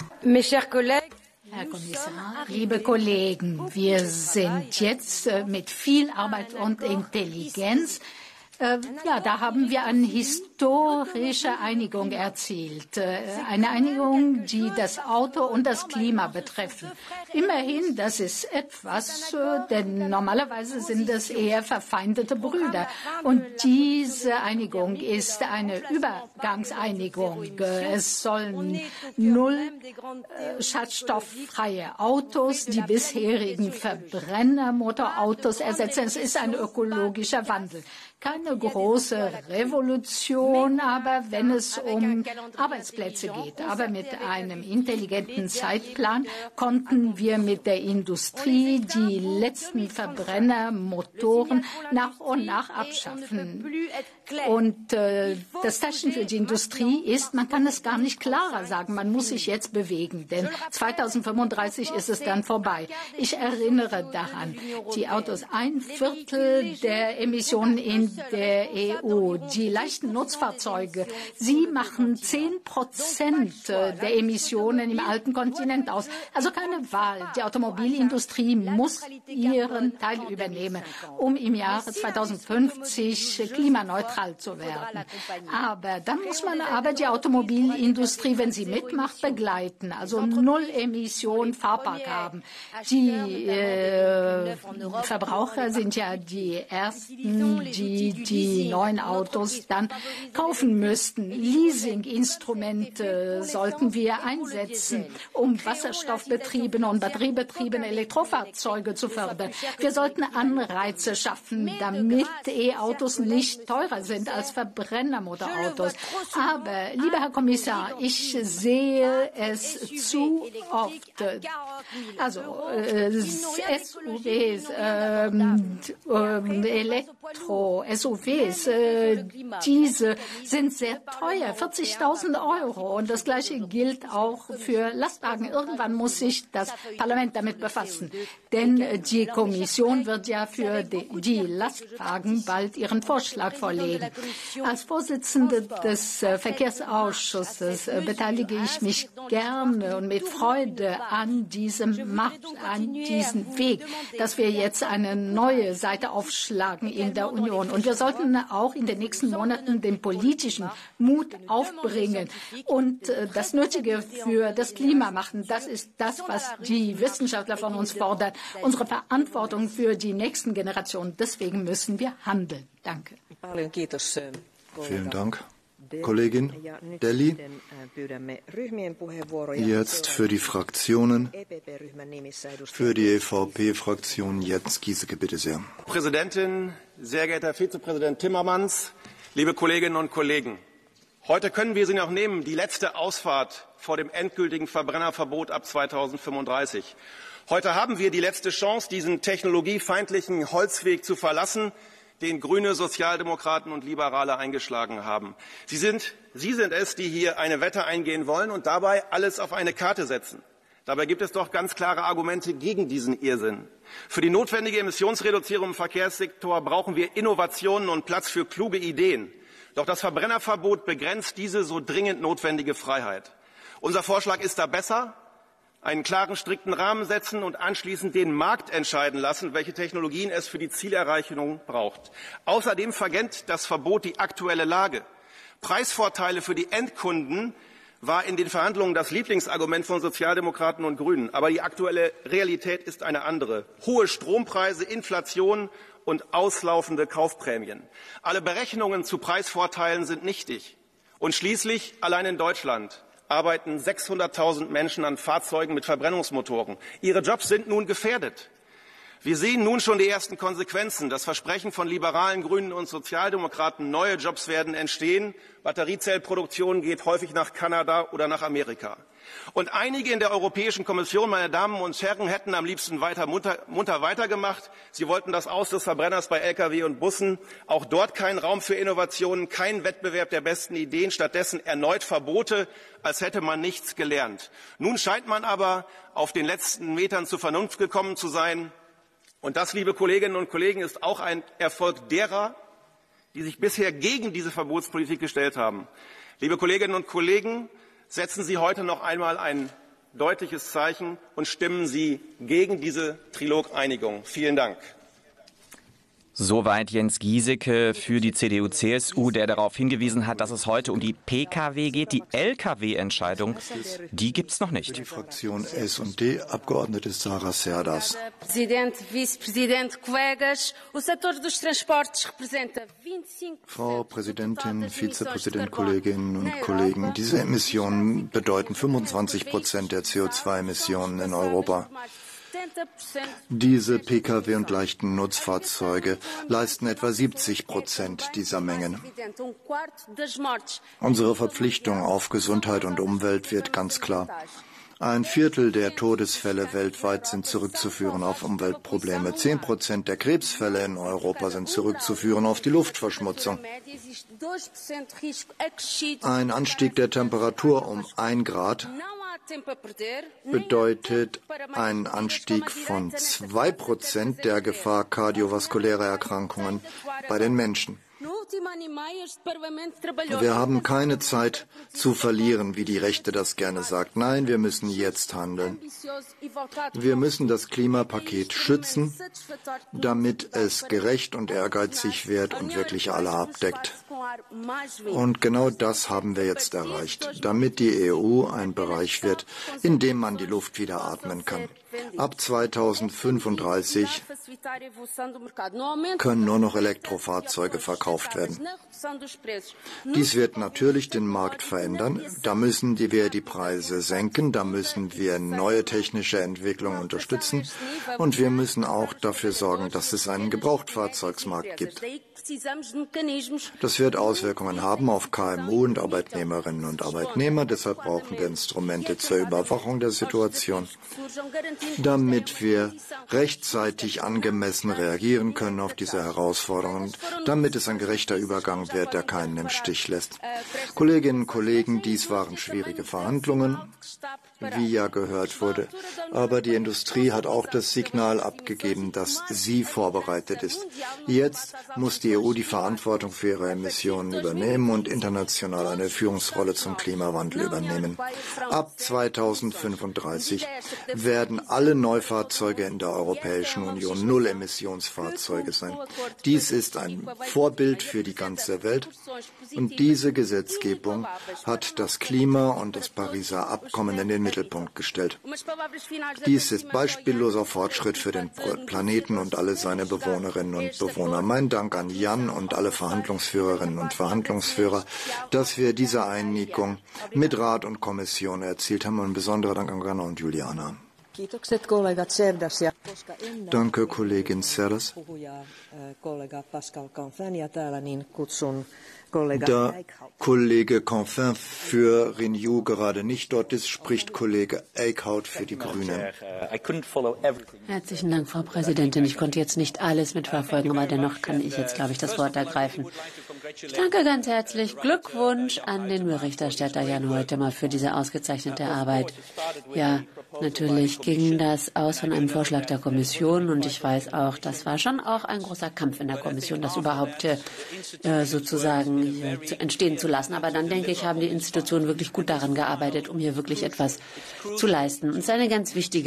Herr Kommissar, liebe Kollegen, wir sind jetzt mit viel Arbeit und Intelligenz da haben wir eine historische Einigung erzielt. Eine Einigung, die das Auto und das Klima betreffen. Immerhin, das ist etwas, denn normalerweise sind es eher verfeindete Brüder. Und diese Einigung ist eine Übergangseinigung. Es sollen null schadstofffreie Autos die bisherigen Verbrennermotorautos ersetzen. Es ist ein ökologischer Wandel. Keine große Revolution, aber wenn es um Arbeitsplätze geht. Aber mit einem intelligenten Zeitplan konnten wir mit der Industrie die letzten Verbrennermotoren nach und nach abschaffen. Und das Zeichen für die Industrie ist, man kann es gar nicht klarer sagen, man muss sich jetzt bewegen, denn 2035 ist es dann vorbei. Ich erinnere daran, die Autos, 1/4 der Emissionen in der EU, die leichten Nutzfahrzeuge, sie machen 10% der Emissionen im alten Kontinent aus. Also keine Wahl. Die Automobilindustrie muss ihren Teil übernehmen, um im Jahre 2050 klimaneutral zu werden. Aber dann muss man die Automobilindustrie, wenn sie mitmacht, begleiten. Also Null Emission Fahrpark haben. Die Verbraucher sind ja die Ersten, die neuen Autos dann kaufen müssten. Leasinginstrumente sollten wir einsetzen, um wasserstoffbetriebene und batteriebetriebene Elektrofahrzeuge zu fördern. Wir sollten Anreize schaffen, damit E-Autos nicht teurer sind als Verbrennermotorautos. Aber, lieber Herr Kommissar, ich sehe es zu oft. Also SUVs, Elektro-SUVs, diese sind sehr teuer, 40.000 €. Und das Gleiche gilt auch für Lastwagen. Irgendwann muss sich das Parlament damit befassen. Denn die Kommission wird ja für die Lastwagen bald ihren Vorschlag vorlegen. Als Vorsitzende des Verkehrsausschusses beteilige ich mich gerne und mit Freude an diesem Weg, dass wir jetzt eine neue Seite aufschlagen in der Union. Und wir sollten auch in den nächsten Monaten den politischen Mut aufbringen und das Nötige für das Klima machen. Das ist das, was die Wissenschaftler von uns fordern. Unsere Verantwortung für die nächsten Generationen. Deswegen müssen wir handeln. Danke. Vielen Dank, Kollegin Delli. Jetzt für die Fraktionen. Für die EVP-Fraktion jetzt Giesecke, bitte sehr. Präsidentin, sehr geehrter Herr Vizepräsident Timmermans, liebe Kolleginnen und Kollegen. Heute können wir sie noch nehmen, die letzte Ausfahrt vor dem endgültigen Verbrennerverbot ab 2035. Heute haben wir die letzte Chance, diesen technologiefeindlichen Holzweg zu verlassen, den Grüne, Sozialdemokraten und Liberale eingeschlagen haben. Sie sind es, die hier eine Wette eingehen wollen und dabei alles auf eine Karte setzen. Dabei gibt es doch ganz klare Argumente gegen diesen Irrsinn. Für die notwendige Emissionsreduzierung im Verkehrssektor brauchen wir Innovationen und Platz für kluge Ideen. Doch das Verbrennerverbot begrenzt diese so dringend notwendige Freiheit. Unser Vorschlag ist da besser. Einen klaren, strikten Rahmen setzen und anschließend den Markt entscheiden lassen, welche Technologien es für die Zielerreichung braucht. Außerdem verkennt das Verbot die aktuelle Lage. Preisvorteile für die Endkunden war in den Verhandlungen das Lieblingsargument von Sozialdemokraten und Grünen. Aber die aktuelle Realität ist eine andere. Hohe Strompreise, Inflation und auslaufende Kaufprämien. Alle Berechnungen zu Preisvorteilen sind nichtig. Und schließlich allein in Deutschland arbeiten 600.000 Menschen an Fahrzeugen mit Verbrennungsmotoren. Ihre Jobs sind nun gefährdet. Wir sehen nun schon die ersten Konsequenzen. Das Versprechen von Liberalen, Grünen und Sozialdemokraten, neue Jobs werden entstehen. Batteriezellproduktion geht häufig nach Kanada oder nach Amerika. Und einige in der Europäischen Kommission, meine Damen und Herren, hätten am liebsten munter weitergemacht. Sie wollten das Aus des Verbrenners bei Lkw und Bussen. Auch dort kein Raum für Innovationen, kein Wettbewerb der besten Ideen, stattdessen erneut Verbote, als hätte man nichts gelernt. Nun scheint man aber auf den letzten Metern zur Vernunft gekommen zu sein. Und das, liebe Kolleginnen und Kollegen, ist auch ein Erfolg derer, die sich bisher gegen diese Verbotspolitik gestellt haben. Liebe Kolleginnen und Kollegen, setzen Sie heute noch einmal ein deutliches Zeichen und stimmen Sie gegen diese Trilog-Einigung. Vielen Dank. Soweit Jens Gieseke für die CDU-CSU, der darauf hingewiesen hat, dass es heute um die Pkw geht. Die Lkw-Entscheidung, die gibt es noch nicht. Die Fraktion S&D, Abgeordnete Sarah Serdas. Frau Präsidentin, Vizepräsident, Kolleginnen und Kollegen, diese Emissionen bedeuten 25% der CO2-Emissionen in Europa. Diese Pkw und leichten Nutzfahrzeuge leisten etwa 70% dieser Mengen. Unsere Verpflichtung auf Gesundheit und Umwelt wird ganz klar. Ein Viertel der Todesfälle weltweit sind zurückzuführen auf Umweltprobleme. 10% der Krebsfälle in Europa sind zurückzuführen auf die Luftverschmutzung. Ein Anstieg der Temperatur um 1 Grad bedeutet einen Anstieg von 2% der Gefahr kardiovaskulärer Erkrankungen bei den Menschen. Wir haben keine Zeit zu verlieren, wie die Rechte das gerne sagt. Nein, wir müssen jetzt handeln. Wir müssen das Klimapaket schützen, damit es gerecht und ehrgeizig wird und wirklich alle abdeckt. Und genau das haben wir jetzt erreicht, damit die EU ein Bereich wird, in dem man die Luft wieder atmen kann. Ab 2035 können nur noch Elektrofahrzeuge verkauft werden. Dies wird natürlich den Markt verändern. Da müssen wir die Preise senken, da müssen wir neue technische Entwicklungen unterstützen und wir müssen auch dafür sorgen, dass es einen Gebrauchtfahrzeugsmarkt gibt. Das wird Auswirkungen haben auf KMU und Arbeitnehmerinnen und Arbeitnehmer. Deshalb brauchen wir Instrumente zur Überwachung der Situation, damit wir rechtzeitig angemessen reagieren können auf diese Herausforderungen, damit es ein gerechter Übergang wird, der keinen im Stich lässt. Kolleginnen und Kollegen, dies waren schwierige Verhandlungen, wie ja gehört wurde. Aber die Industrie hat auch das Signal abgegeben, dass sie vorbereitet ist. Jetzt muss die EU die Verantwortung für ihre Emissionen übernehmen und international eine Führungsrolle zum Klimawandel übernehmen. Ab 2035 werden alle Neufahrzeuge in der Europäischen Union Null-Emissionsfahrzeuge sein. Dies ist ein Vorbild für die ganze Welt und diese Gesetzgebung hat das Klima und das Pariser Abkommen in den Mittelpunkt gestellt. Dies ist beispielloser Fortschritt für den Planeten und alle seine Bewohnerinnen und Bewohner. Mein Dank an Jan und alle Verhandlungsführerinnen und Verhandlungsführer, dass wir diese Einigung mit Rat und Kommission erzielt haben. Und ein besonderer Dank an Ghana und Juliana. Danke, Kollegin Serdas. Da Kollege Canfin für Renew gerade nicht dort ist, spricht Kollege Eickhout für die Grünen. Herzlichen Dank, Frau Präsidentin. Ich konnte jetzt nicht alles mitverfolgen, aber dennoch kann ich jetzt, glaube ich, das Wort ergreifen. Ich danke ganz herzlich. Glückwunsch an den Berichterstatter Jan Huitema für diese ausgezeichnete Arbeit. Ja, natürlich ging das aus von einem Vorschlag der Kommission und ich weiß auch, das war schon auch ein großer Kampf in der Kommission, das überhaupt sozusagen entstehen zu lassen. Aber dann, denke ich, haben die Institutionen wirklich gut daran gearbeitet, um hier wirklich etwas zu leisten. Und es ist eine ganz wichtige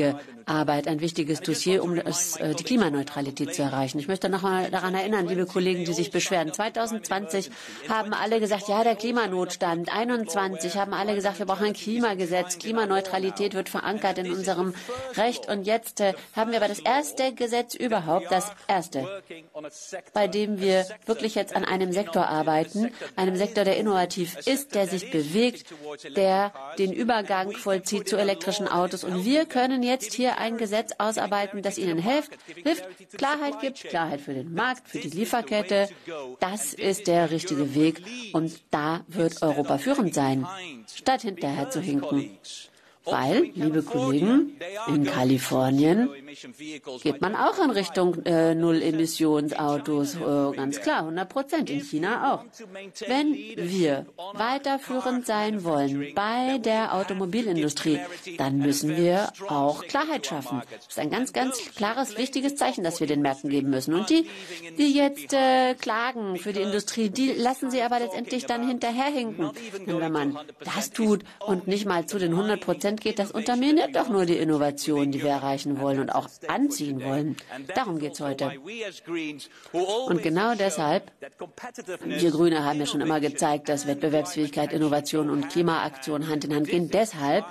Arbeit, ein wichtiges Dossier, um die Klimaneutralität zu erreichen. Ich möchte noch mal daran erinnern, liebe Kollegen, die sich beschweren. 2020 haben alle gesagt, ja, der Klimanotstand. 2021 haben alle gesagt, wir brauchen ein Klimagesetz. Klimaneutralität wird verankert in unserem Recht. Und jetzt haben wir aber das erste Gesetz überhaupt, das erste, bei dem wir wirklich jetzt an einem Sektor arbeiten, einem Sektor, der innovativ ist, der sich bewegt, der den Übergang vollzieht zu elektrischen Autos. Und wir können jetzt hier ein Gesetz ausarbeiten, das ihnen hilft, Klarheit gibt, Klarheit für den Markt, für die Lieferkette. Das ist der richtige Weg. Und da wird Europa führend sein, statt hinterher zu hinken. Weil, liebe Kollegen, in Kalifornien geht man auch in Richtung Null-Emissionsautos, ganz klar, 100%, in China auch. Wenn wir weiterführend sein wollen bei der Automobilindustrie, dann müssen wir auch Klarheit schaffen. Das ist ein ganz, ganz klares, wichtiges Zeichen, das wir den Märkten geben müssen. Und die jetzt klagen für die Industrie, die lassen sie aber letztendlich dann hinterherhinken. Und wenn man das tut und nicht mal zu den 100% geht, das unterminiert doch nur die Innovation, die wir erreichen wollen und auch anziehen wollen. Darum geht es heute. Und genau deshalb, wir Grüne haben ja schon immer gezeigt, dass Wettbewerbsfähigkeit, Innovation und Klimaaktion Hand in Hand gehen. Deshalb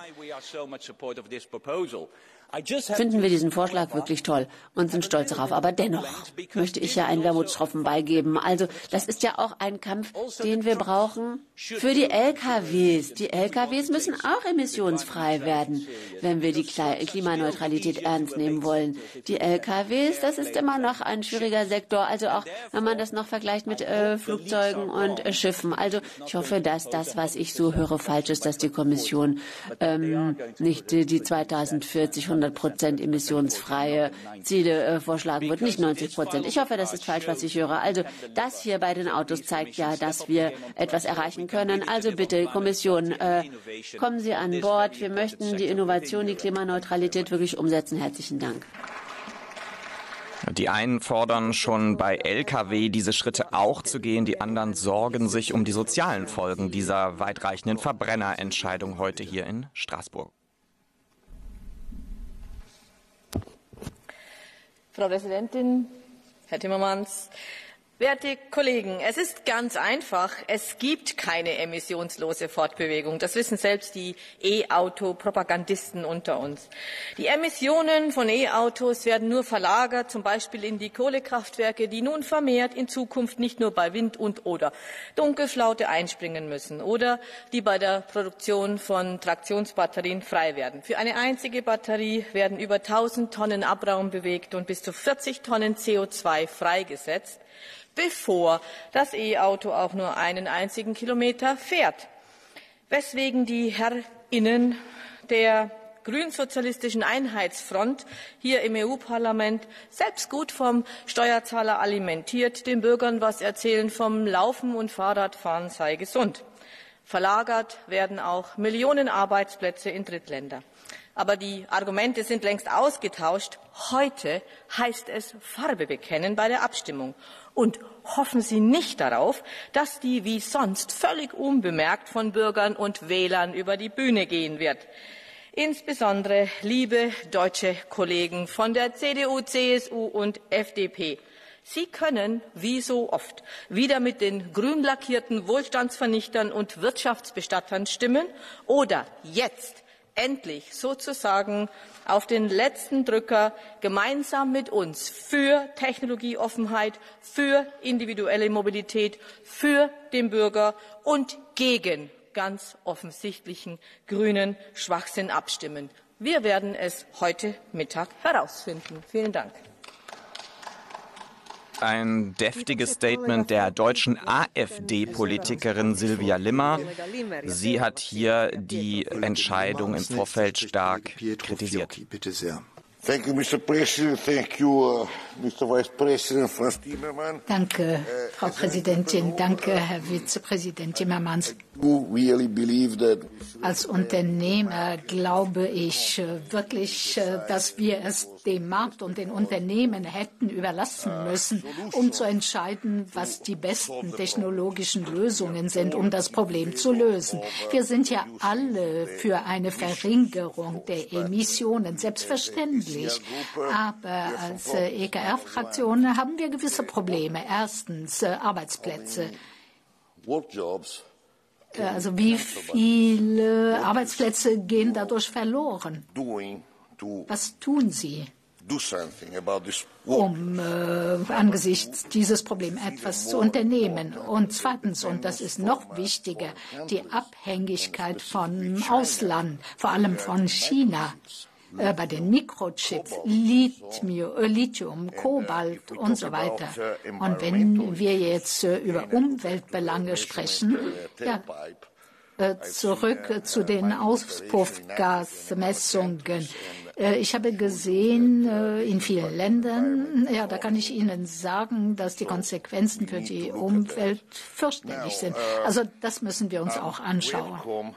finden wir diesen Vorschlag wirklich toll und sind stolz darauf. Aber dennoch möchte ich ja einen Wermutstropfen beigeben. Also das ist ja auch ein Kampf, den wir brauchen für die LKWs. Die LKWs müssen auch emissionsfrei werden, wenn wir die Klimaneutralität ernst nehmen wollen. Die LKWs, das ist immer noch ein schwieriger Sektor. Also auch, wenn man das noch vergleicht mit Flugzeugen und Schiffen. Also ich hoffe, dass das, was ich so höre, falsch ist, dass die Kommission nicht die 2040 100% emissionsfreie Ziele vorschlagen wird, nicht 90%. Ich hoffe, das ist falsch, was ich höre. Also das hier bei den Autos zeigt ja, dass wir etwas erreichen können. Also bitte, Kommission, kommen Sie an Bord. Wir möchten die Innovation, die Klimaneutralität wirklich umsetzen. Herzlichen Dank. Die einen fordern schon bei Lkw diese Schritte auch zu gehen, die anderen sorgen sich um die sozialen Folgen dieser weitreichenden Verbrennerentscheidung heute hier in Straßburg. Frau Präsidentin, Herr Timmermans, werte Kollegen, es ist ganz einfach. Es gibt keine emissionslose Fortbewegung. Das wissen selbst die E-Auto-Propagandisten unter uns. Die Emissionen von E-Autos werden nur verlagert, zum Beispiel in die Kohlekraftwerke, die nun vermehrt in Zukunft nicht nur bei Wind und oder Dunkelflaute einspringen müssen oder die bei der Produktion von Traktionsbatterien frei werden. Für eine einzige Batterie werden über 1000 Tonnen Abraum bewegt und bis zu 40 Tonnen CO2 freigesetzt, bevor das E-Auto auch nur einen einzigen Kilometer fährt. Weswegen die HerrInnen der grünsozialistischen Einheitsfront hier im EU-Parlament selbst gut vom Steuerzahler alimentiert, den Bürgern was erzählen vom Laufen und Fahrradfahren sei gesund. Verlagert werden auch Millionen Arbeitsplätze in Drittländer. Aber die Argumente sind längst ausgetauscht. Heute heißt es Farbe bekennen bei der Abstimmung. Und hoffen Sie nicht darauf, dass die wie sonst völlig unbemerkt von Bürgern und Wählern über die Bühne gehen wird. Insbesondere, liebe deutsche Kollegen von der CDU, CSU und FDP, Sie können, wie so oft, wieder mit den grün lackierten Wohlstandsvernichtern und Wirtschaftsbestattern stimmen oder jetzt endlich sozusagen auf den letzten Drücker gemeinsam mit uns für Technologieoffenheit, für individuelle Mobilität, für den Bürger und gegen ganz offensichtlichen grünen Schwachsinn abstimmen. Wir werden es heute Mittag herausfinden. Vielen Dank. Ein deftiges Statement der deutschen AfD-Politikerin Silvia Limmer. Sie hat hier die Entscheidung im Vorfeld stark kritisiert. Bitte sehr. Thank you, Mr. President. Thank you, Danke, Frau Präsidentin. Danke, Herr Vizepräsident Timmermans. Als Unternehmer glaube ich wirklich, dass wir es dem Markt und den Unternehmen hätten überlassen müssen, um zu entscheiden, was die besten technologischen Lösungen sind, um das Problem zu lösen. Wir sind ja alle für eine Verringerung der Emissionen, selbstverständlich. Aber als EKR-Fraktion haben wir gewisse Probleme. Erstens Arbeitsplätze. Also wie viele Arbeitsplätze gehen dadurch verloren? Was tun Sie, um angesichts dieses Problems etwas zu unternehmen? Und zweitens, und das ist noch wichtiger, die Abhängigkeit vom Ausland, vor allem von China. Bei den Mikrochips, Lithium, Kobalt und so weiter. Und wenn wir jetzt über Umweltbelange sprechen, ja, zurück zu den Auspuffgasmessungen. Ich habe gesehen, in vielen Ländern, ja, da kann ich Ihnen sagen, dass die Konsequenzen für die Umwelt fürchterlich sind. Also das müssen wir uns auch anschauen.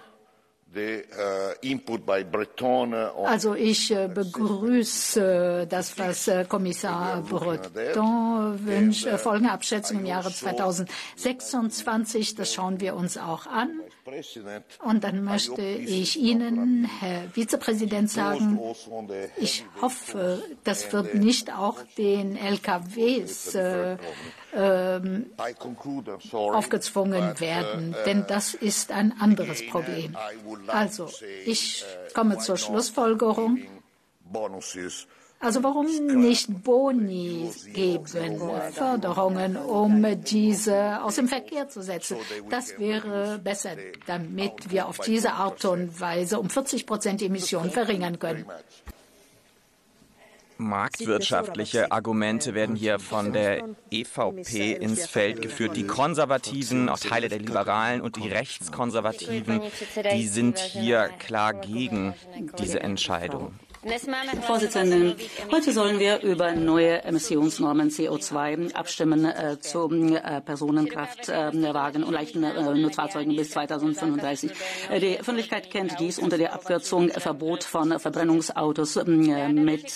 Also ich begrüße das, was Kommissar Breton wünscht, Folgenabschätzung im Jahre 2026. Das schauen wir uns auch an. Und dann möchte ich Ihnen, Herr Vizepräsident, sagen, ich hoffe, das wird nicht auch den LKWs aufgezwungen werden, denn das ist ein anderes Problem. Also, ich komme zur Schlussfolgerung. Also warum nicht Boni geben, Förderungen, um diese aus dem Verkehr zu setzen? Das wäre besser, damit wir auf diese Art und Weise um 40% die Emissionen verringern können. Marktwirtschaftliche Argumente werden hier von der EVP ins Feld geführt. Die Konservativen, auch Teile der Liberalen und die Rechtskonservativen, die sind hier klar gegen diese Entscheidung. Vorsitzende, heute sollen wir über neue Emissionsnormen CO2 abstimmen zu Personenkraftwagen und leichten Nutzfahrzeugen bis 2035. Die Öffentlichkeit kennt dies unter der Abkürzung Verbot von Verbrennungsautos bis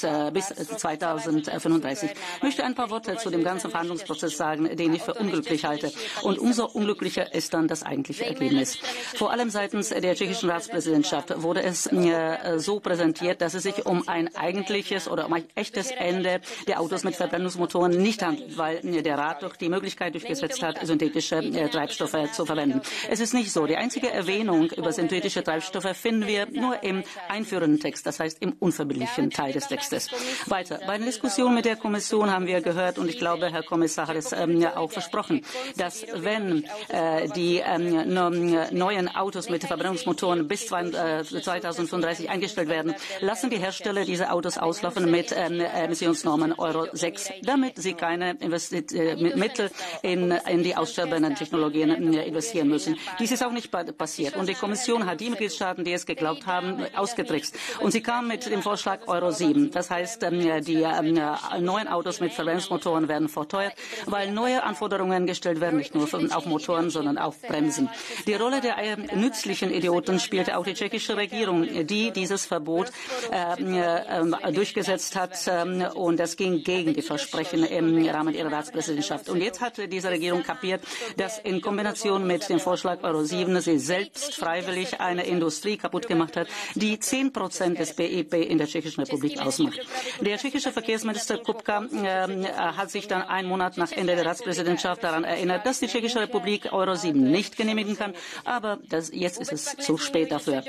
2035. Ich möchte ein paar Worte zu dem ganzen Verhandlungsprozess sagen, den ich für unglücklich halte. Und umso unglücklicher ist dann das eigentliche Ergebnis. Vor allem seitens der tschechischen Ratspräsidentschaft wurde es so präsentiert, dass es sich um ein eigentliches oder um ein echtes Ende der Autos mit Verbrennungsmotoren nicht handelt, weil der Rat doch die Möglichkeit durchgesetzt hat, synthetische Treibstoffe zu verwenden. Es ist nicht so. Die einzige Erwähnung über synthetische Treibstoffe finden wir nur im einführenden Text, das heißt im unverbindlichen Teil des Textes. Weiter. Bei der Diskussion mit der Kommission haben wir gehört, und ich glaube, Herr Kommissar hat es auch versprochen, dass wenn die neuen Autos mit Verbrennungsmotoren bis 2035 eingestellt werden, lassen die Hersteller diese Autos auslaufen mit Emissionsnormen Euro 6, damit sie keine Mittel in die aussterbenden Technologien investieren müssen. Dies ist auch nicht passiert. Und die Kommission hat die Mitgliedstaaten, die es geglaubt haben, ausgetrickst. Und sie kam mit dem Vorschlag Euro 7. Das heißt, die neuen Autos mit Verbrennungsmotoren werden verteuert, weil neue Anforderungen gestellt werden, nicht nur auf Motoren, sondern auf Bremsen. Die Rolle der nützlichen Idioten spielte auch die tschechische Regierung, die dieses Verbot durchgesetzt hat, und das ging gegen die Versprechen im Rahmen ihrer Ratspräsidentschaft. Und jetzt hat diese Regierung kapiert, dass in Kombination mit dem Vorschlag Euro 7 sie selbst freiwillig eine Industrie kaputt gemacht hat, die 10% des BIP in der Tschechischen Republik ausmacht. Der tschechische Verkehrsminister Kupka hat sich dann einen Monat nach Ende der Ratspräsidentschaft daran erinnert, dass die Tschechische Republik Euro 7 nicht genehmigen kann, aber jetzt ist es zu spät dafür.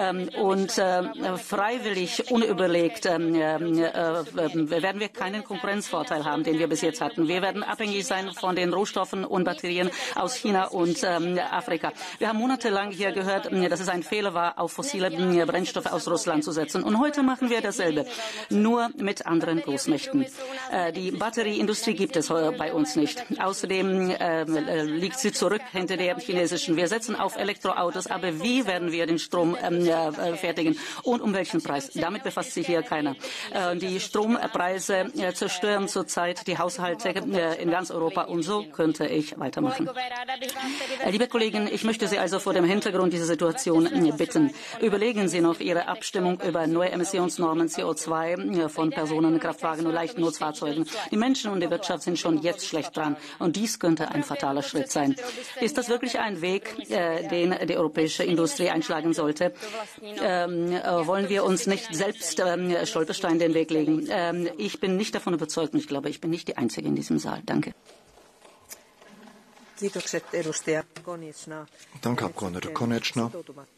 Freiwillig, unüberlegt werden wir keinen Konkurrenzvorteil haben, den wir bis jetzt hatten. Wir werden abhängig sein von den Rohstoffen und Batterien aus China und Afrika. Wir haben monatelang hier gehört, dass es ein Fehler war, auf fossile Brennstoffe aus Russland zu setzen. Und heute machen wir dasselbe, nur mit anderen Großmächten. Die Batterieindustrie gibt es bei uns nicht. Außerdem liegt sie zurück hinter der chinesischen. Wir setzen auf Elektroautos, aber wie werden wir den Strom fertigen und um welchen Preis? Damit befasst sich hier keiner. Die Strompreise zerstören zurzeit die Haushalte in ganz Europa und so könnte ich weitermachen. Liebe Kollegen, ich möchte Sie also vor dem Hintergrund dieser Situation bitten, überlegen Sie noch Ihre Abstimmung über neue Emissionsnormen CO2 von Personenkraftwagen und leichten Nutzfahrzeugen. Die Menschen und die Wirtschaft sind schon jetzt schlecht dran und dies könnte ein fataler Schritt sein. Ist das wirklich ein Weg, den die europäische Industrie einschlagen sollte? Wollen wir uns nicht selbst Stolpersteine in den Weg legen? Ich bin nicht davon überzeugt und ich glaube, ich bin nicht die Einzige in diesem Saal. Danke. Danke, Abgeordnete Konečná.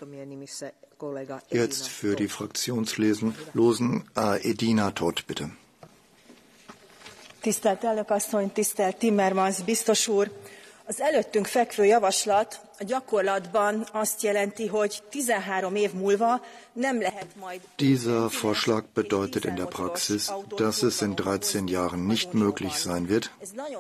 Jetzt für die Fraktionslosen Edina Todt, bitte. Tisztelt elnök asszony, tisztelt Timmermans biztos úr! Az előttünk fekvő javaslat a gyakorlatban azt jelenti, hogy 13 év múlva nem lehet majd... Dieser Vorschlag bedeutet in der Praxis, dass es in 13 Jahren nicht möglich sein wird,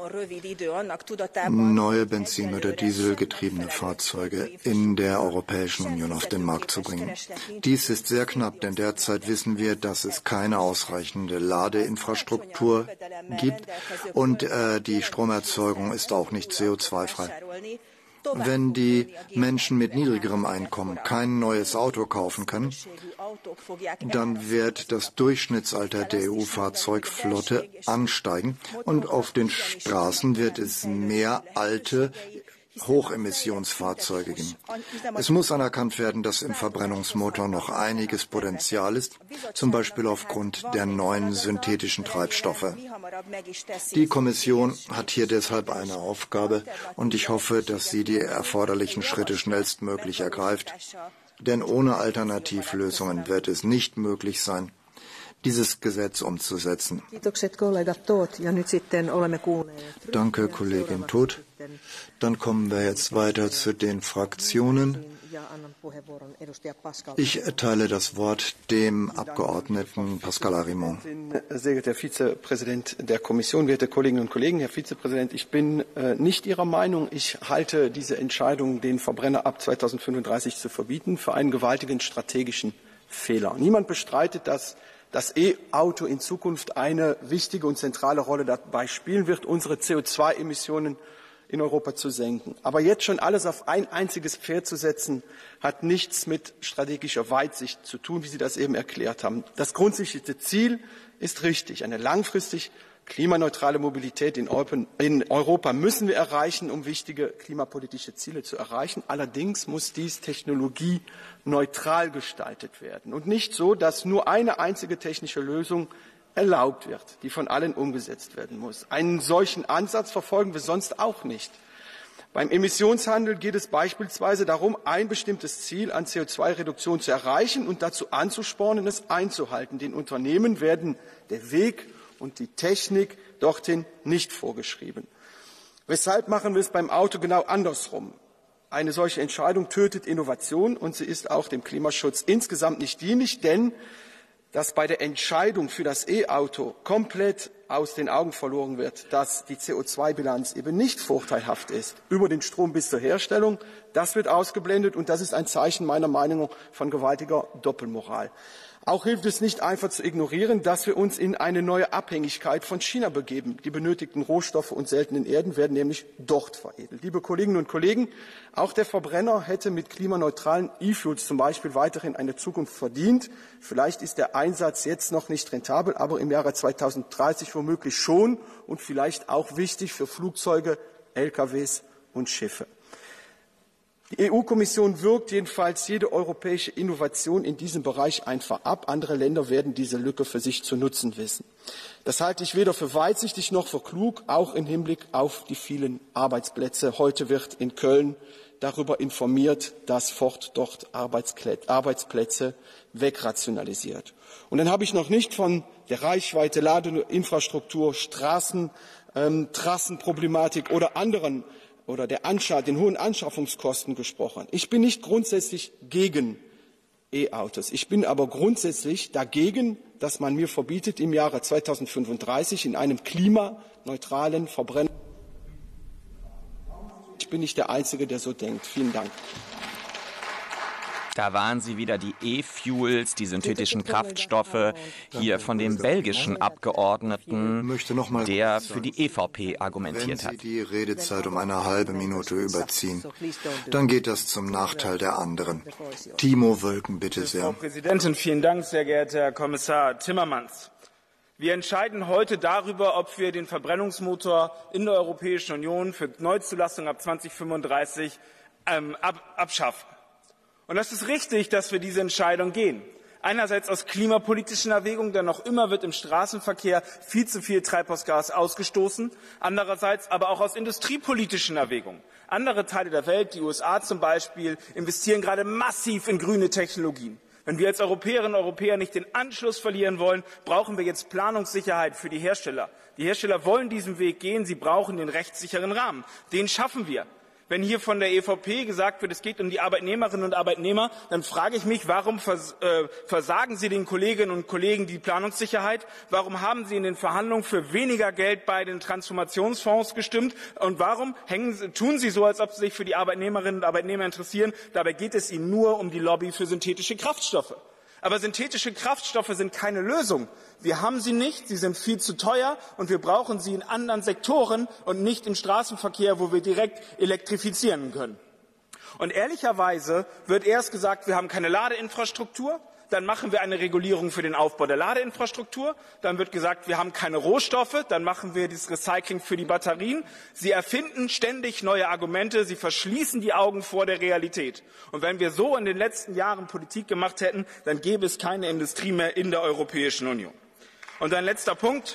neue Benzin- oder Dieselgetriebene Fahrzeuge in der Europäischen Union auf den Markt zu bringen. Dies ist sehr knapp, denn derzeit wissen wir, dass es keine ausreichende Ladeinfrastruktur gibt und die Stromerzeugung ist auch nicht CO2-frei. Wenn die Menschen mit niedrigerem Einkommen kein neues Auto kaufen können, dann wird das Durchschnittsalter der EU-Fahrzeugflotte ansteigen und auf den Straßen wird es mehr alte Hochemissionsfahrzeuge geben. Es muss anerkannt werden, dass im Verbrennungsmotor noch einiges Potenzial ist, zum Beispiel aufgrund der neuen synthetischen Treibstoffe. Die Kommission hat hier deshalb eine Aufgabe und ich hoffe, dass sie die erforderlichen Schritte schnellstmöglich ergreift, denn ohne Alternativlösungen wird es nicht möglich sein, dieses Gesetz umzusetzen. Danke, Kollegin Todt. Dann kommen wir jetzt weiter zu den Fraktionen. Ich erteile das Wort dem Abgeordneten Pascal Arimont. Sehr geehrter Herr Vizepräsident der Kommission, werte Kolleginnen und Kollegen, Herr Vizepräsident, ich bin nicht Ihrer Meinung. Ich halte diese Entscheidung, den Verbrenner ab 2035 zu verbieten, für einen gewaltigen strategischen Fehler. Niemand bestreitet, dass das E-Auto in Zukunft eine wichtige und zentrale Rolle dabei spielen wird, unsere CO2-Emissionen in Europa zu senken. Aber jetzt schon alles auf ein einziges Pferd zu setzen, hat nichts mit strategischer Weitsicht zu tun, wie Sie das eben erklärt haben. Das grundsätzliche Ziel ist richtig. Eine langfristig klimaneutrale Mobilität in Europa müssen wir erreichen, um wichtige klimapolitische Ziele zu erreichen. Allerdings muss dies technologieneutral gestaltet werden und nicht so, dass nur eine einzige technische Lösung erlaubt wird, die von allen umgesetzt werden muss. Einen solchen Ansatz verfolgen wir sonst auch nicht. Beim Emissionshandel geht es beispielsweise darum, ein bestimmtes Ziel an CO2-Reduktion zu erreichen und dazu anzuspornen, es einzuhalten. Den Unternehmen werden der Weg und die Technik dorthin nicht vorgeschrieben. Weshalb machen wir es beim Auto genau andersrum? Eine solche Entscheidung tötet Innovation und sie ist auch dem Klimaschutz insgesamt nicht dienlich, denn dass bei der Entscheidung für das E-Auto komplett aus den Augen verloren wird, dass die CO2-Bilanz eben nicht vorteilhaft ist über den Strom bis zur Herstellung, das wird ausgeblendet und das ist ein Zeichen meiner Meinung nach von gewaltiger Doppelmoral. Auch hilft es nicht einfach zu ignorieren, dass wir uns in eine neue Abhängigkeit von China begeben. Die benötigten Rohstoffe und seltenen Erden werden nämlich dort veredelt. Liebe Kolleginnen und Kollegen, auch der Verbrenner hätte mit klimaneutralen E-Fuels zum Beispiel weiterhin eine Zukunft verdient. Vielleicht ist der Einsatz jetzt noch nicht rentabel, aber im Jahre 2030 womöglich schon und vielleicht auch wichtig für Flugzeuge, LKWs und Schiffe. Die EU-Kommission wirkt jedenfalls jede europäische Innovation in diesem Bereich einfach ab. Andere Länder werden diese Lücke für sich zu nutzen wissen. Das halte ich weder für weitsichtig noch für klug, auch im Hinblick auf die vielen Arbeitsplätze. Heute wird in Köln darüber informiert, dass Ford dort Arbeitsplätze wegrationalisiert. Und dann habe ich noch nicht von der Reichweite, Ladeinfrastruktur, Straßen, Trassenproblematik oder anderen oder den hohen Anschaffungskosten gesprochen. Ich bin nicht grundsätzlich gegen E-Autos. Ich bin aber grundsätzlich dagegen, dass man mir verbietet, im Jahre 2035 in einem klimaneutralen Verbrenner. Ich bin nicht der Einzige, der so denkt. Vielen Dank. Da waren sie wieder, die E-Fuels, die synthetischen Kraftstoffe, hier von dem belgischen Abgeordneten, der für die EVP argumentiert hat. Wenn Sie die Redezeit um eine halbe Minute überziehen, dann geht das zum Nachteil der anderen. Timo Wölken, bitte sehr. Frau Präsidentin, vielen Dank, sehr geehrter Herr Kommissar Timmermans. Wir entscheiden heute darüber, ob wir den Verbrennungsmotor in der Europäischen Union für Neuzulassung ab 2035 abschaffen. Und das ist richtig, dass wir diese Entscheidung gehen. Einerseits aus klimapolitischen Erwägungen, denn noch immer wird im Straßenverkehr viel zu viel Treibhausgas ausgestoßen. Andererseits aber auch aus industriepolitischen Erwägungen. Andere Teile der Welt, die USA zum Beispiel, investieren gerade massiv in grüne Technologien. Wenn wir als Europäerinnen und Europäer nicht den Anschluss verlieren wollen, brauchen wir jetzt Planungssicherheit für die Hersteller. Die Hersteller wollen diesen Weg gehen, sie brauchen den rechtssicheren Rahmen. Den schaffen wir. Wenn hier von der EVP gesagt wird, es geht um die Arbeitnehmerinnen und Arbeitnehmer, dann frage ich mich, warum versagen Sie den Kolleginnen und Kollegen die Planungssicherheit? Warum haben Sie in den Verhandlungen für weniger Geld bei den Transformationsfonds gestimmt? Und warum tun Sie so, als ob Sie sich für die Arbeitnehmerinnen und Arbeitnehmer interessieren? Dabei geht es Ihnen nur um die Lobby für synthetische Kraftstoffe. Aber synthetische Kraftstoffe sind keine Lösung. Wir haben sie nicht, sie sind viel zu teuer und wir brauchen sie in anderen Sektoren und nicht im Straßenverkehr, wo wir direkt elektrifizieren können. Und ehrlicherweise wird erst gesagt, wir haben keine Ladeinfrastruktur, dann machen wir eine Regulierung für den Aufbau der Ladeinfrastruktur, dann wird gesagt, wir haben keine Rohstoffe, dann machen wir das Recycling für die Batterien. Sie erfinden ständig neue Argumente, sie verschließen die Augen vor der Realität. Und wenn wir so in den letzten Jahren Politik gemacht hätten, dann gäbe es keine Industrie mehr in der Europäischen Union. Und ein letzter Punkt.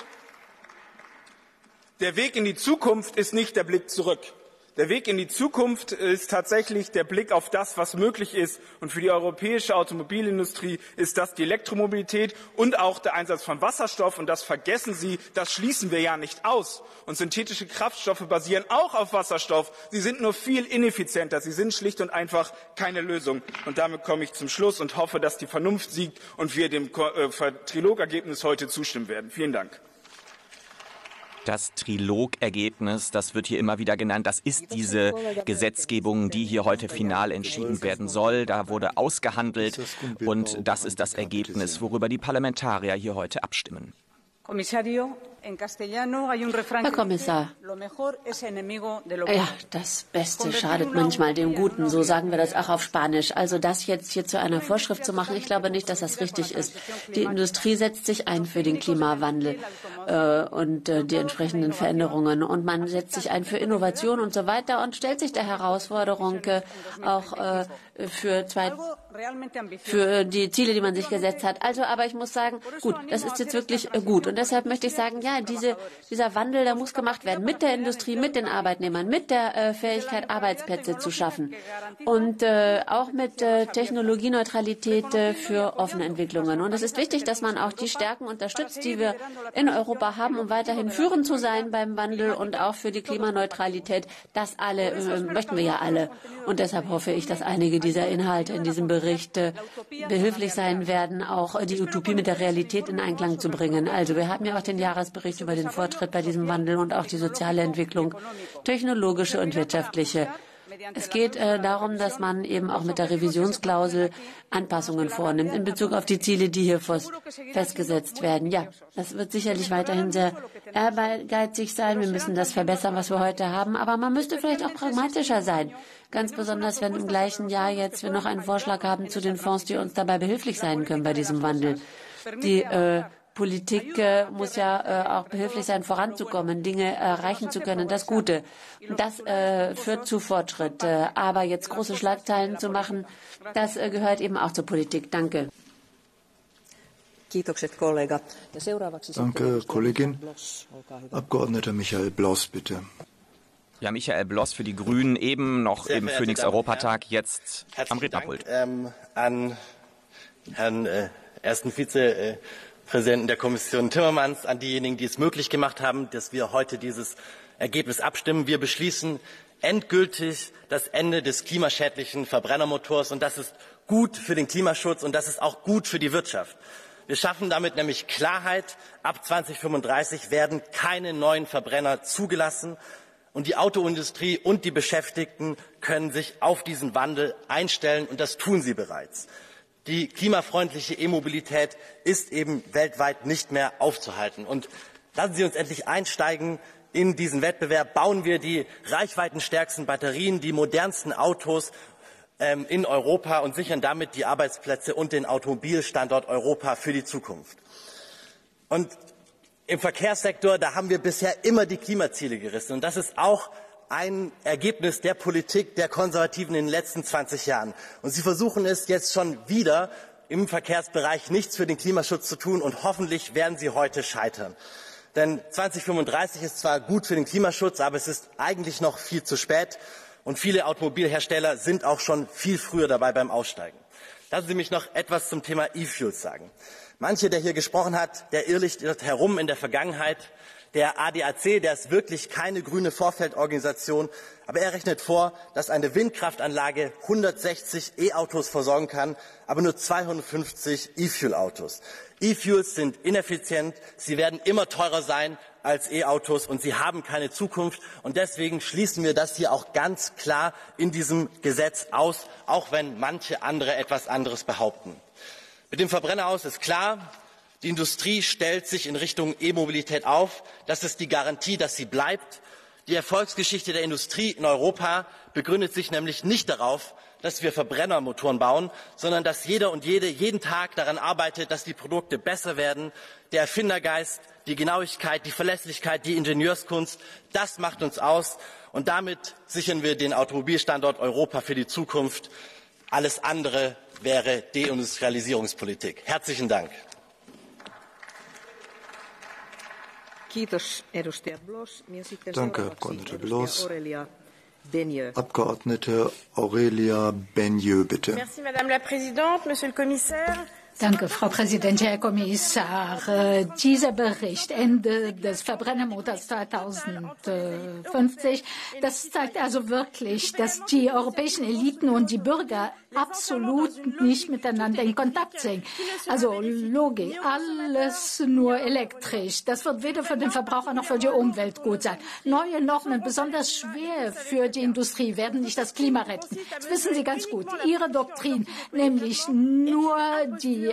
Der Weg in die Zukunft ist nicht der Blick zurück. Der Weg in die Zukunft ist tatsächlich der Blick auf das, was möglich ist. Und für die europäische Automobilindustrie ist das die Elektromobilität und auch der Einsatz von Wasserstoff. Und das vergessen Sie, das schließen wir ja nicht aus. Und synthetische Kraftstoffe basieren auch auf Wasserstoff. Sie sind nur viel ineffizienter. Sie sind schlicht und einfach keine Lösung. Und damit komme ich zum Schluss und hoffe, dass die Vernunft siegt und wir dem Trilogergebnis heute zustimmen werden. Vielen Dank. Das Trilogergebnis, das wird hier immer wieder genannt, das ist diese Gesetzgebung, die hier heute final entschieden werden soll. Da wurde ausgehandelt und das ist das Ergebnis, worüber die Parlamentarier hier heute abstimmen. Herr Kommissar, ja, das Beste schadet manchmal dem Guten, so sagen wir das auch auf Spanisch. Also das jetzt hier zu einer Vorschrift zu machen, ich glaube nicht, dass das richtig ist. Die Industrie setzt sich ein für den Klimawandel und die entsprechenden Veränderungen und man setzt sich ein für Innovation und so weiter und stellt sich der Herausforderung auch für die Ziele, die man sich gesetzt hat. Also, aber ich muss sagen, gut, das ist jetzt wirklich gut. Und deshalb möchte ich sagen, ja, dieser Wandel, der muss gemacht werden mit der Industrie, mit den Arbeitnehmern, mit der Fähigkeit, Arbeitsplätze zu schaffen und auch mit Technologieneutralität für offene Entwicklungen. Und es ist wichtig, dass man auch die Stärken unterstützt, die wir in Europa haben, um weiterhin führend zu sein beim Wandel und auch für die Klimaneutralität. Das alle möchten wir ja alle. Und deshalb hoffe ich, dass einige dieser Inhalte in diesem Bericht behilflich sein werden, auch die Utopie mit der Realität in Einklang zu bringen. Also wir haben ja auch den Jahresbericht über den Fortschritt bei diesem Wandel und auch die soziale Entwicklung, technologische und wirtschaftliche. Es geht darum, dass man eben auch mit der Revisionsklausel Anpassungen vornimmt in Bezug auf die Ziele, die hier festgesetzt werden. Ja, das wird sicherlich weiterhin sehr ehrgeizig sein. Wir müssen das verbessern, was wir heute haben. Aber man müsste vielleicht auch pragmatischer sein. Ganz besonders, wenn im gleichen Jahr jetzt wir noch einen Vorschlag haben zu den Fonds, die uns dabei behilflich sein können bei diesem Wandel. Die Politik muss ja auch behilflich sein, voranzukommen, Dinge erreichen zu können, das Gute. Das führt zu Fortschritt. Aber jetzt große Schlagzeilen zu machen, das gehört eben auch zur Politik. Danke. Danke, Kollegin. Abgeordneter Michael Bloss, bitte. Ja, Michael Bloss für die Grünen, eben noch im Phoenix-Europatag, jetzt am Rednerpult. An Herrn ersten Vizepräsidenten der Kommission Timmermans, an diejenigen, die es möglich gemacht haben, dass wir heute dieses Ergebnis abstimmen. Wir beschließen endgültig das Ende des klimaschädlichen Verbrennermotors und das ist gut für den Klimaschutz und das ist auch gut für die Wirtschaft. Wir schaffen damit nämlich Klarheit. Ab 2035 werden keine neuen Verbrenner zugelassen. Und die Autoindustrie und die Beschäftigten können sich auf diesen Wandel einstellen, und das tun sie bereits. Die klimafreundliche E-Mobilität ist eben weltweit nicht mehr aufzuhalten. Und lassen Sie uns endlich einsteigen in diesen Wettbewerb. Bauen wir die reichweitenstärksten Batterien, die modernsten Autos in Europa und sichern damit die Arbeitsplätze und den Automobilstandort Europa für die Zukunft. Und im Verkehrssektor, da haben wir bisher immer die Klimaziele gerissen. Und das ist auch ein Ergebnis der Politik der Konservativen in den letzten 20 Jahren. Und sie versuchen es jetzt schon wieder, im Verkehrsbereich nichts für den Klimaschutz zu tun. Und hoffentlich werden sie heute scheitern. Denn 2035 ist zwar gut für den Klimaschutz, aber es ist eigentlich noch viel zu spät. Und viele Automobilhersteller sind auch schon viel früher dabei beim Aussteigen. Lassen Sie mich noch etwas zum Thema E-Fuels sagen. Manche, der hier gesprochen hat, der irrlichtert herum in der Vergangenheit. Der ADAC, der ist wirklich keine grüne Vorfeldorganisation, aber er rechnet vor, dass eine Windkraftanlage 160 E-Autos versorgen kann, aber nur 250 E-Fuel-Autos. E-Fuels sind ineffizient, sie werden immer teurer sein als E-Autos und sie haben keine Zukunft. Und deswegen schließen wir das hier auch ganz klar in diesem Gesetz aus, auch wenn manche andere etwas anderes behaupten. Mit dem Verbrenner aus ist klar, die Industrie stellt sich in Richtung E-Mobilität auf. Das ist die Garantie, dass sie bleibt. Die Erfolgsgeschichte der Industrie in Europa begründet sich nämlich nicht darauf, dass wir Verbrennermotoren bauen, sondern dass jeder und jede jeden Tag daran arbeitet, dass die Produkte besser werden. Der Erfindergeist, die Genauigkeit, die Verlässlichkeit, die Ingenieurskunst, das macht uns aus. Und damit sichern wir den Automobilstandort Europa für die Zukunft. Alles andere wäre Deindustrialisierungspolitik. Herzlichen Dank. Danke, Abgeordneter Bloss. Abgeordnete Aurelia Benieu, bitte. Merci, Madame la Présidente, Monsieur le Commissaire. Danke, Frau Präsidentin, Herr Kommissar. Dieser Bericht, Ende des Verbrennermotors 2050, das zeigt also wirklich, dass die europäischen Eliten und die Bürger absolut nicht miteinander in Kontakt sind. Also Logik, alles nur elektrisch. Das wird weder für den Verbraucher noch für die Umwelt gut sein. Neue Normen, besonders schwer für die Industrie, werden nicht das Klima retten. Das wissen Sie ganz gut. Ihre Doktrin, nämlich nur die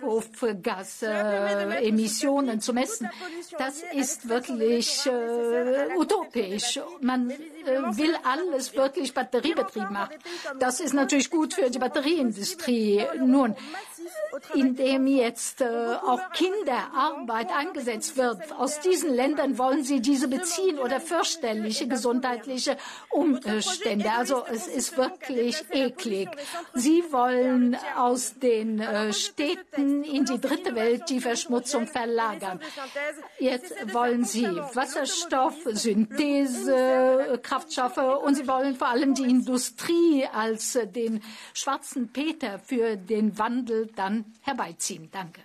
Auspuffgasemissionen zu messen, das ist wirklich utopisch. Man will alles wirklich batteriebetrieben machen. Das ist natürlich gut für die Batterieindustrie. Nun, indem jetzt auch Kinderarbeit eingesetzt wird, aus diesen Ländern wollen sie diese beziehen oder fürchterliche gesundheitliche Umstände. Also es ist wirklich eklig. Sie wollen aus den Städten in die dritte Welt die Verschmutzung verlagern. Jetzt wollen sie Wasserstoff, Synthese, Kraftstoffe und sie wollen vor allem die Industrie als den schwarzen Peter für den Wandel dann herbeiziehen. Danke.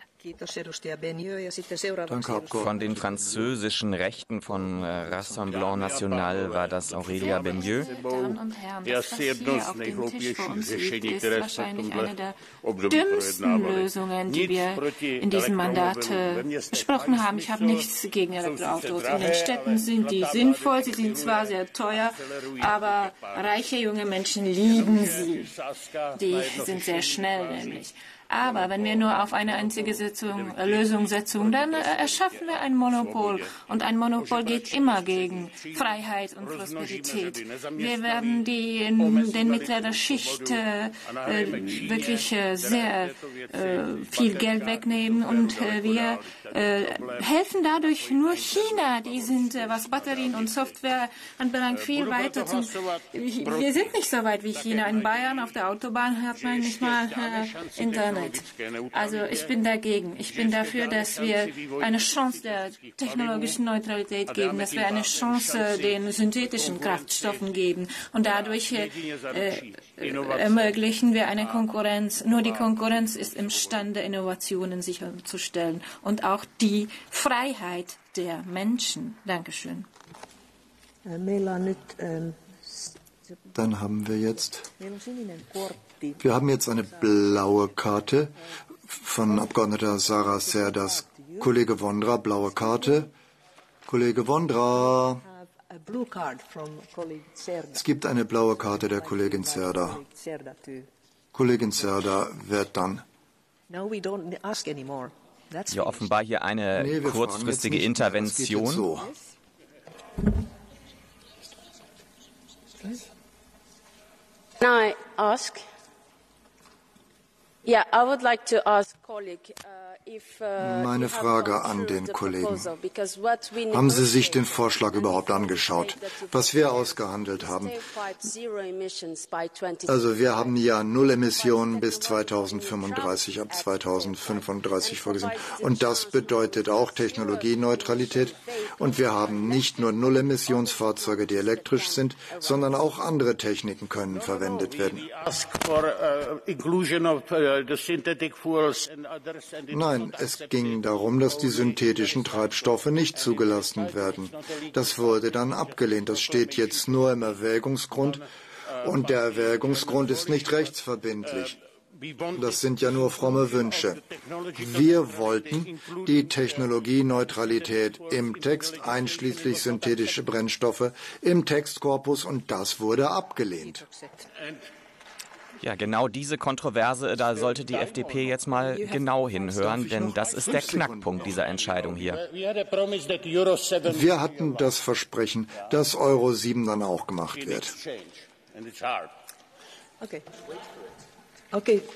Von den französischen Rechten von Rassemblement National war das Aurelia Benieu. Damen und Herren, das, was hier auf dem Tisch vor uns liegt, ist wahrscheinlich eine der dümmsten Lösungen, die wir in diesem Mandat besprochen haben. Ich habe nichts gegen Elektroautos. In den Städten sind die sinnvoll, sie sind zwar sehr teuer, aber reiche junge Menschen lieben sie. Die sind sehr schnell nämlich. Aber wenn wir nur auf eine einzige Lösung setzen, dann erschaffen wir ein Monopol. Und ein Monopol geht immer gegen Freiheit und Prosperität. Wir werden den mittleren Schicht wirklich sehr viel Geld wegnehmen. Und wir helfen dadurch nur China. Die sind, was Batterien und Software anbelangt, viel weiter. Wir sind nicht so weit wie China. In Bayern auf der Autobahn hat man nicht mal Internet. Also ich bin dagegen. Ich bin dafür, dass wir eine Chance der technologischen Neutralität geben, dass wir eine Chance den synthetischen Kraftstoffen geben. Und dadurch ermöglichen wir eine Konkurrenz. Nur die Konkurrenz ist imstande, Innovationen sicherzustellen und auch die Freiheit der Menschen. Dankeschön. Dann haben wir jetzt eine blaue Karte von Abgeordneter Sarah Cerdas. Kollege Vondra, blaue Karte. Kollege Vondra. Es gibt eine blaue Karte der Kollegin Cerda. Kollegin Cerda wird dann. Ja, offenbar hier eine kurzfristige Intervention. So. Can I ask? Yeah, I would like to ask colleague if meine Frage an den Kollegen. Haben Sie sich den Vorschlag überhaupt angeschaut, was wir ausgehandelt haben? Also wir haben ja Null Emissionen bis 2035, ab 2035 vorgesehen. Und das bedeutet auch Technologieneutralität. Und wir haben nicht nur Null-Emissionsfahrzeuge, die elektrisch sind, sondern auch andere Techniken können verwendet werden. Nein, es ging darum, dass die synthetischen Treibstoffe nicht zugelassen werden. Das wurde dann abgelehnt. Das steht jetzt nur im Erwägungsgrund und der Erwägungsgrund ist nicht rechtsverbindlich. Das sind ja nur fromme Wünsche. Wir wollten die Technologieneutralität im Text, einschließlich synthetische Brennstoffe, im Textkorpus und das wurde abgelehnt. Ja, genau diese Kontroverse, da sollte die FDP jetzt mal genau hinhören, denn das ist der Knackpunkt dieser Entscheidung hier. Wir hatten das Versprechen, dass Euro 7 dann auch gemacht wird. Okay.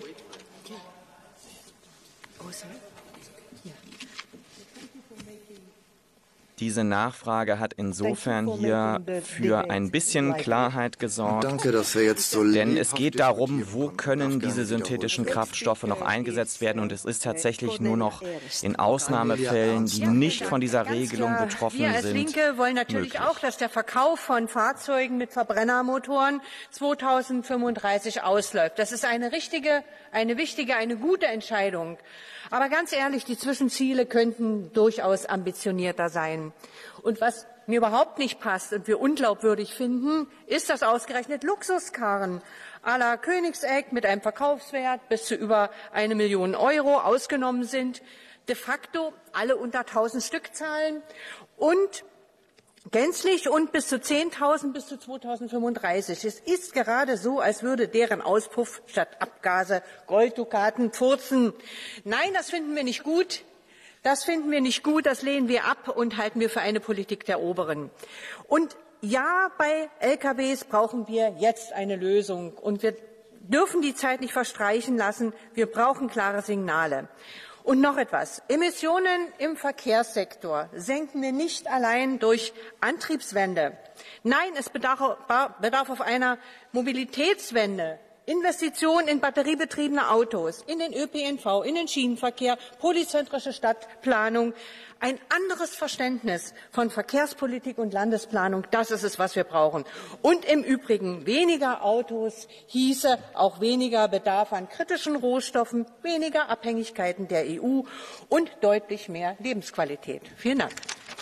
Diese Nachfrage hat insofern hier für ein bisschen Klarheit gesorgt. Danke, dass wir jetzt so denn es geht darum, wo können diese synthetischen Kraftstoffe noch eingesetzt werden. Und es ist tatsächlich nur noch in Ausnahmefällen, die nicht von dieser Regelung betroffen sind. Wir als Linke wollen natürlich auch, dass der Verkauf von Fahrzeugen mit Verbrennermotoren 2035 ausläuft. Das ist eine wichtige, eine gute Entscheidung. Aber ganz ehrlich, die Zwischenziele könnten durchaus ambitionierter sein. Und was mir überhaupt nicht passt und wir unglaubwürdig finden, ist, dass ausgerechnet Luxuskarren à la Koenigsegg mit einem Verkaufswert bis zu über 1 Million Euro ausgenommen sind, de facto alle unter 1.000 Stückzahlen und gänzlich und bis zu 10.000 bis zu 2035. Es ist gerade so, als würde deren Auspuff statt Abgase Golddukaten furzen. Nein, das finden wir nicht gut. Das finden wir nicht gut, das lehnen wir ab und halten wir für eine Politik der Oberen. Und ja, bei LKWs brauchen wir jetzt eine Lösung. Und wir dürfen die Zeit nicht verstreichen lassen. Wir brauchen klare Signale. Und noch etwas. Emissionen im Verkehrssektor senken wir nicht allein durch Antriebswende. Nein, es bedarf auf einer Mobilitätswende. Investitionen in batteriebetriebene Autos, in den ÖPNV, in den Schienenverkehr, polyzentrische Stadtplanung, ein anderes Verständnis von Verkehrspolitik und Landesplanung, das ist es, was wir brauchen. Und im Übrigen weniger Autos hieße auch weniger Bedarf an kritischen Rohstoffen, weniger Abhängigkeiten der EU und deutlich mehr Lebensqualität. Vielen Dank.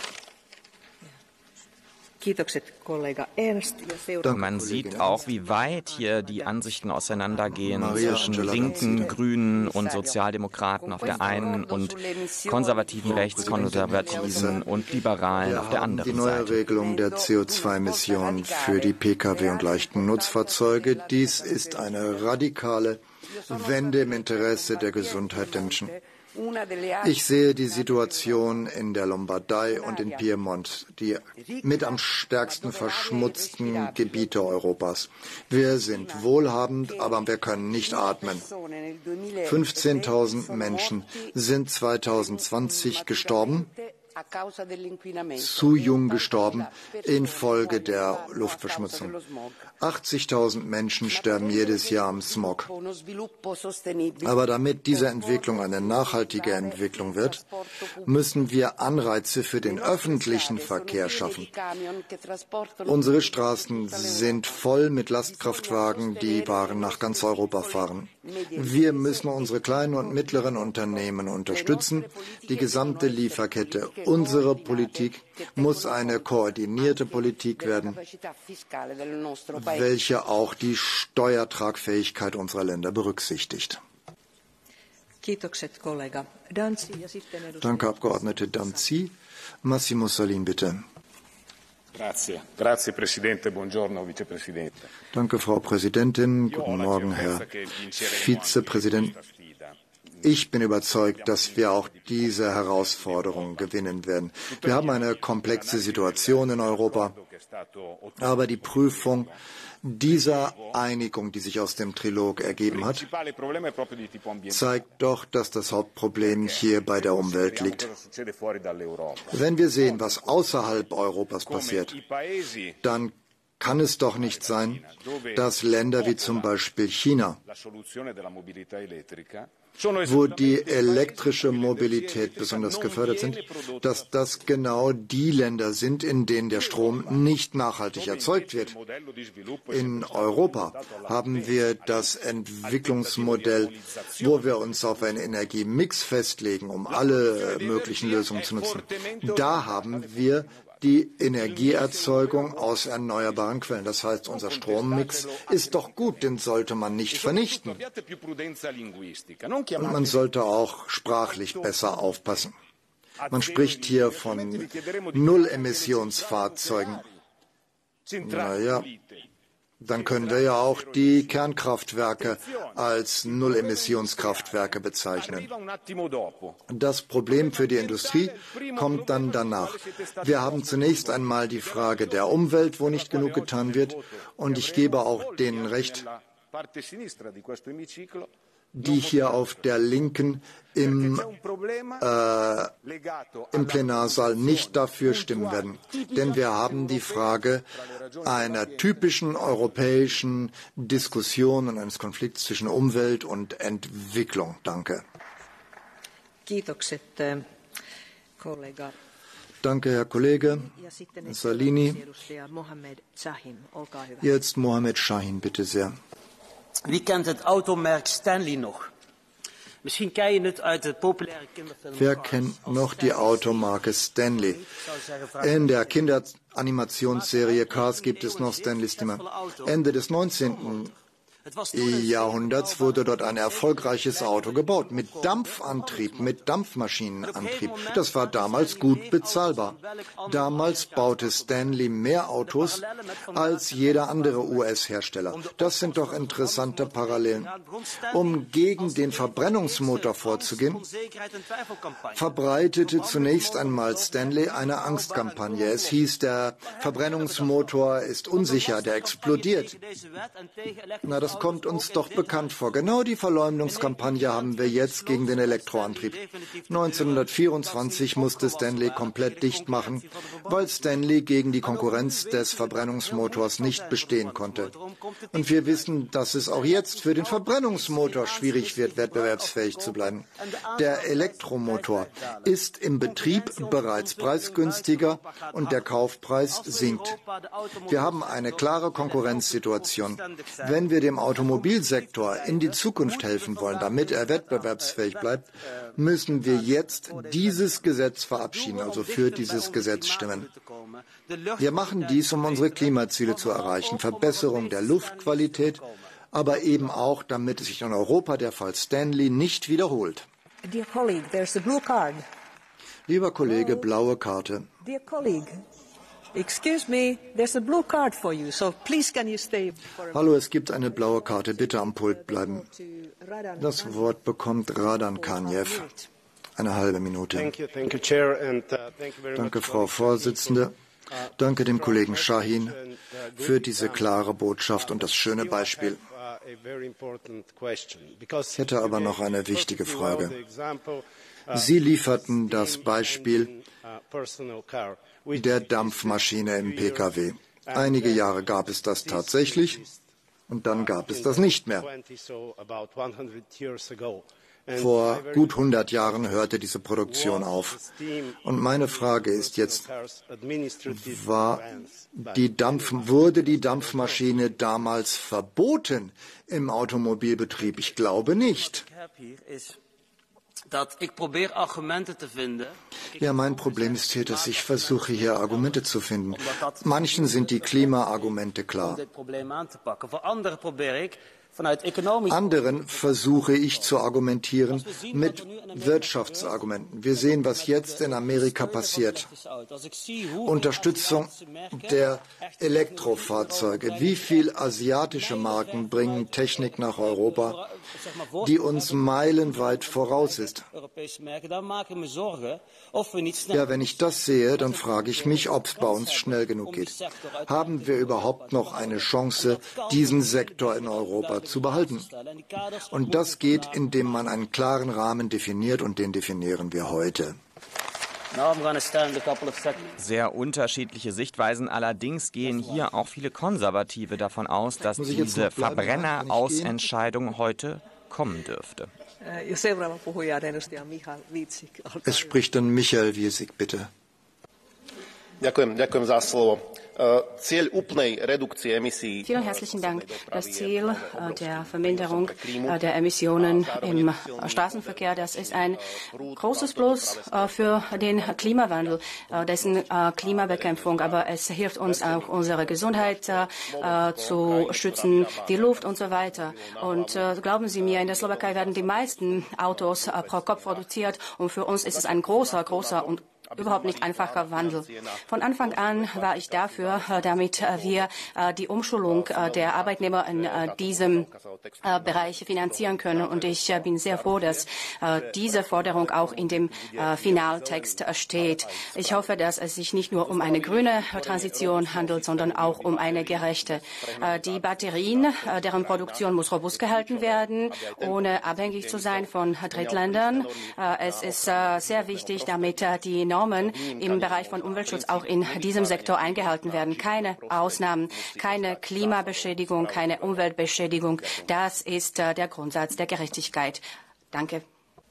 Man sieht auch, wie weit hier die Ansichten auseinandergehen zwischen Linken, Grünen und Sozialdemokraten auf der einen und konservativen, Rechtskonservativen und Liberalen auf der anderen Seite. Die neue Seite. Regelung der CO2-Emissionen für die Pkw und leichten Nutzfahrzeuge. Dies ist eine radikale Wende im Interesse der Gesundheit der Menschen. Ich sehe die Situation in der Lombardei und in Piemont, die mit am stärksten verschmutzten Gebiete Europas. Wir sind wohlhabend, aber wir können nicht atmen. 15.000 Menschen sind 2020 gestorben, zu jung gestorben infolge der Luftverschmutzung. 80.000 Menschen sterben jedes Jahr am Smog. Aber damit diese Entwicklung eine nachhaltige Entwicklung wird, müssen wir Anreize für den öffentlichen Verkehr schaffen. Unsere Straßen sind voll mit Lastkraftwagen, die Waren nach ganz Europa fahren. Wir müssen unsere kleinen und mittleren Unternehmen unterstützen, die gesamte Lieferkette. Unsere Politik muss eine koordinierte Politik werden, welche auch die Steuertragfähigkeit unserer Länder berücksichtigt. Danke, Abgeordnete Danzi. Massimo Salin, bitte. Grazie, Presidente. Buongiorno, Vicepresidente. Danke, Frau Präsidentin. Guten Morgen, Herr Vizepräsident. Ich bin überzeugt, dass wir auch diese Herausforderung gewinnen werden. Wir haben eine komplexe Situation in Europa, aber die Prüfung dieser Einigung, die sich aus dem Trilog ergeben hat, zeigt doch, dass das Hauptproblem hier bei der Umwelt liegt. Wenn wir sehen, was außerhalb Europas passiert, dann kann es doch nicht sein, dass Länder wie zum Beispiel China, wo die elektrische Mobilität besonders gefördert sind, dass das genau die Länder sind, in denen der Strom nicht nachhaltig erzeugt wird. In Europa haben wir das Entwicklungsmodell, wo wir uns auf einen Energiemix festlegen, um alle möglichen Lösungen zu nutzen. Da haben wir die Energieerzeugung aus erneuerbaren Quellen. Das heißt, unser Strommix ist doch gut, den sollte man nicht vernichten. Und man sollte auch sprachlich besser aufpassen. Man spricht hier von Null-Emissionsfahrzeugen. Naja, dann können wir ja auch die Kernkraftwerke als Null-Emissionskraftwerke bezeichnen. Das Problem für die Industrie kommt dann danach. Wir haben zunächst einmal die Frage der Umwelt, wo nicht genug getan wird. Und ich gebe auch denen recht, die hier auf der Linken im Plenarsaal nicht dafür stimmen werden. Denn wir haben die Frage einer typischen europäischen Diskussion und eines Konflikts zwischen Umwelt und Entwicklung. Danke. Danke, Herr Kollege Salini. Jetzt Mohammed Shahin, bitte sehr. Wie kent het automerk Stanley noch? Misschien ken je het uit de populaire kinderfilm. Wer kennt noch die Automarke Stanley? In der Kinderanimationsserie Cars gibt es noch Stanleys Stimme. Ende des 19. Jahrhunderts wurde dort ein erfolgreiches Auto gebaut, mit Dampfantrieb, mit Dampfmaschinenantrieb. Das war damals gut bezahlbar. Damals baute Stanley mehr Autos als jeder andere US-Hersteller. Das sind doch interessante Parallelen. Um gegen den Verbrennungsmotor vorzugehen, verbreitete zunächst einmal Stanley eine Angstkampagne. Es hieß, der Verbrennungsmotor ist unsicher, der explodiert. Na, das kommt uns doch bekannt vor. Genau die Verleumdungskampagne haben wir jetzt gegen den Elektroantrieb. 1924 musste Stanley komplett dicht machen, weil Stanley gegen die Konkurrenz des Verbrennungsmotors nicht bestehen konnte. Und wir wissen, dass es auch jetzt für den Verbrennungsmotor schwierig wird, wettbewerbsfähig zu bleiben. Der Elektromotor ist im Betrieb bereits preisgünstiger und der Kaufpreis sinkt. Wir haben eine klare Konkurrenzsituation. Wenn wir dem Automobilsektor in die Zukunft helfen wollen, damit er wettbewerbsfähig bleibt, müssen wir jetzt dieses Gesetz verabschieden, also für dieses Gesetz stimmen. Wir machen dies, um unsere Klimaziele zu erreichen, Verbesserung der Luftqualität, aber eben auch, damit sich in Europa der Fall Stanley nicht wiederholt. Lieber Kollege, blaue Karte. Excuse me, there's a blue card for you, so please can you stay? Hallo, es gibt eine blaue Karte. Bitte am Pult bleiben. Das Wort bekommt Radan Kanjev. Eine halbe Minute. Danke, Frau Vorsitzende. Danke dem Kollegen Shahin für diese klare Botschaft und das schöne Beispiel. Ich hätte aber noch eine wichtige Frage. Sie lieferten das Beispiel der Dampfmaschine im Pkw. Einige Jahre gab es das tatsächlich und dann gab es das nicht mehr. Vor gut 100 Jahren hörte diese Produktion auf. Und meine Frage ist jetzt, wurde die Dampfmaschine damals verboten im Automobilbetrieb? Ich glaube nicht. Ja, mein Problem ist hier, dass ich versuche, hier Argumente zu finden. Manchen sind die Klimaargumente klar. Anderen versuche ich zu argumentieren mit Wirtschaftsargumenten. Wir sehen, was jetzt in Amerika passiert. Unterstützung der Elektrofahrzeuge. Wie viele asiatische Marken bringen Technik nach Europa, die uns meilenweit voraus ist? Ja, wenn ich das sehe, dann frage ich mich, ob es bei uns schnell genug geht. Haben wir überhaupt noch eine Chance, diesen Sektor in Europa zu behalten? Und das geht, indem man einen klaren Rahmen definiert, und den definieren wir heute. Sehr unterschiedliche Sichtweisen. Allerdings gehen hier auch viele Konservative davon aus, dass diese Verbrennerausentscheidung heute kommen dürfte. Es spricht dann Michael Wiesik, bitte. Vielen herzlichen Dank. Das Ziel der Verminderung der Emissionen im Straßenverkehr, das ist ein großes Plus für den Klimawandel, dessen Klimabekämpfung. Aber es hilft uns auch, unsere Gesundheit zu schützen, die Luft und so weiter. Und glauben Sie mir, in der Slowakei werden die meisten Autos pro Kopf produziert. Und für uns ist es ein großer und überhaupt nicht einfacher Wandel. Von Anfang an war ich dafür, damit wir die Umschulung der Arbeitnehmer in diesem Bereich finanzieren können. Und ich bin sehr froh, dass diese Forderung auch in dem Finaltext steht. Ich hoffe, dass es sich nicht nur um eine grüne Transition handelt, sondern auch um eine gerechte. Die Batterien, deren Produktion muss robust gehalten werden, ohne abhängig zu sein von Drittländern. Es ist sehr wichtig, damit die Normen im Bereich von Umweltschutz auch in diesem Sektor eingehalten werden. Keine Ausnahmen, keine Klimabeschädigung, keine Umweltbeschädigung. Das ist der Grundsatz der Gerechtigkeit. Danke.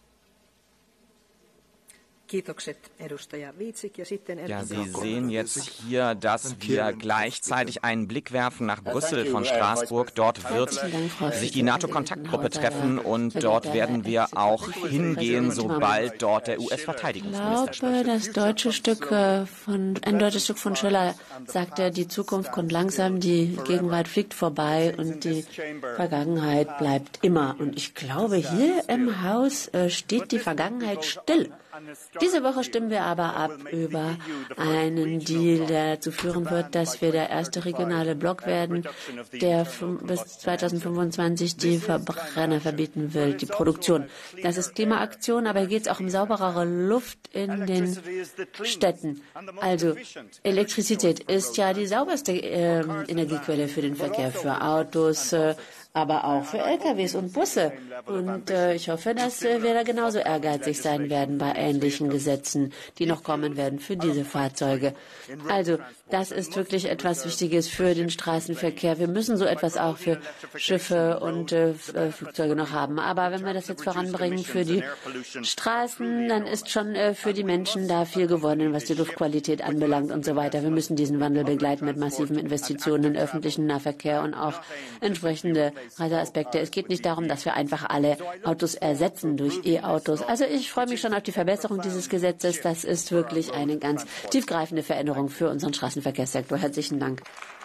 Ja, Sie sehen jetzt hier, dass wir gleichzeitig einen Blick werfen nach Brüssel von Straßburg. Dort wird sich die NATO-Kontaktgruppe treffen und dort werden wir auch hingehen, sobald dort der US-Verteidigungsminister spricht. Ich glaube, ein deutsches Stück von Schiller sagte, die Zukunft kommt langsam, die Gegenwart fliegt vorbei und die Vergangenheit bleibt immer. Und ich glaube, hier im Haus steht die Vergangenheit still. Diese Woche stimmen wir aber ab über einen Deal, der dazu führen wird, dass wir der erste regionale Block werden, der bis 2025 die Verbrenner verbieten will, die Produktion. Das ist Klimaaktion, aber hier geht es auch um sauberere Luft in den Städten. Also Elektrizität ist ja die sauberste Energiequelle für den Verkehr, für Autos, aber auch für LKWs und Busse. Und ich hoffe, dass wir da genauso ehrgeizig sein werden bei ähnlichen Gesetzen, die noch kommen werden für diese Fahrzeuge. Also das ist wirklich etwas Wichtiges für den Straßenverkehr. Wir müssen so etwas auch für Schiffe und Flugzeuge noch haben. Aber wenn wir das jetzt voranbringen für die Straßen, dann ist schon für die Menschen da viel gewonnen, was die Luftqualität anbelangt und so weiter. Wir müssen diesen Wandel begleiten mit massiven Investitionen in öffentlichen Nahverkehr und auch entsprechende Reiseaspekte. Es geht nicht darum, dass wir einfach alle Autos ersetzen durch E-Autos. Also ich freue mich schon auf die Verbesserung dieses Gesetzes. Das ist wirklich eine ganz tiefgreifende Veränderung für unseren Straßenverkehrssektor. Herzlichen Dank.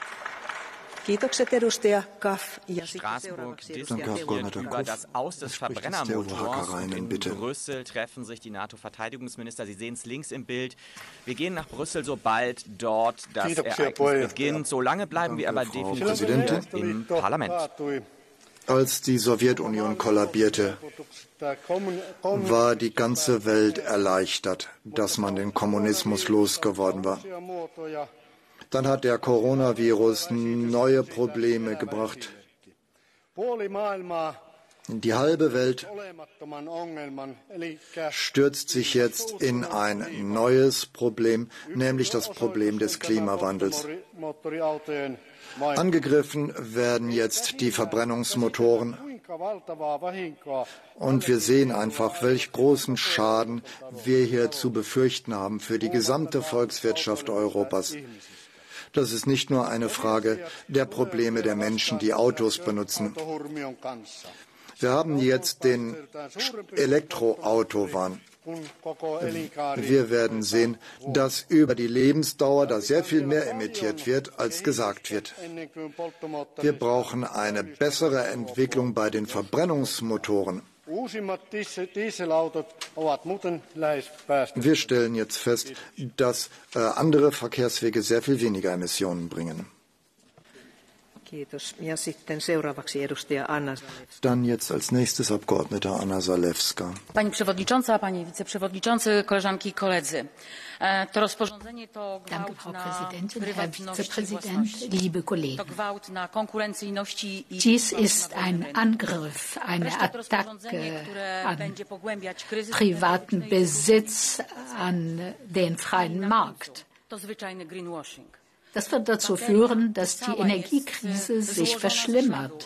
Straßburg diskutiert über das Aus des Verbrennermotors. In Brüssel treffen sich die NATO-Verteidigungsminister. Sie sehen es links im Bild. Wir gehen nach Brüssel, sobald dort das Ereignis beginnt. Solange bleiben wir aber definitiv im Parlament. Als die Sowjetunion kollabierte, war die ganze Welt erleichtert, dass man den Kommunismus losgeworden war. Dann hat der Coronavirus neue Probleme gebracht. Die halbe Welt stürzt sich jetzt in ein neues Problem, nämlich das Problem des Klimawandels. Angegriffen werden jetzt die Verbrennungsmotoren Und wir sehen einfach, welch großen Schaden wir hier zu befürchten haben für die gesamte Volkswirtschaft Europas. Das ist nicht nur eine Frage der Probleme der Menschen, die Autos benutzen. Wir haben jetzt den Elektroautowahn. Wir werden sehen, dass über die Lebensdauer da sehr viel mehr emittiert wird, als gesagt wird. Wir brauchen eine bessere Entwicklung bei den Verbrennungsmotoren. Wir stellen jetzt fest, dass andere Verkehrswege sehr viel weniger Emissionen bringen. Dann jetzt als nächstes Abgeordnete Anna Zalewska. Pani Przewodnicząca, Panie Wiceprzewodniczący, koleżanki i koledzy. To rozporządzenie to Danke, Frau Präsidentin, Herr Vizepräsident, liebe Kollegen. Dies ist ein Angriff, eine Attacke an privaten Besitz, an den freien Markt. Das wird dazu führen, dass die Energiekrise sich verschlimmert.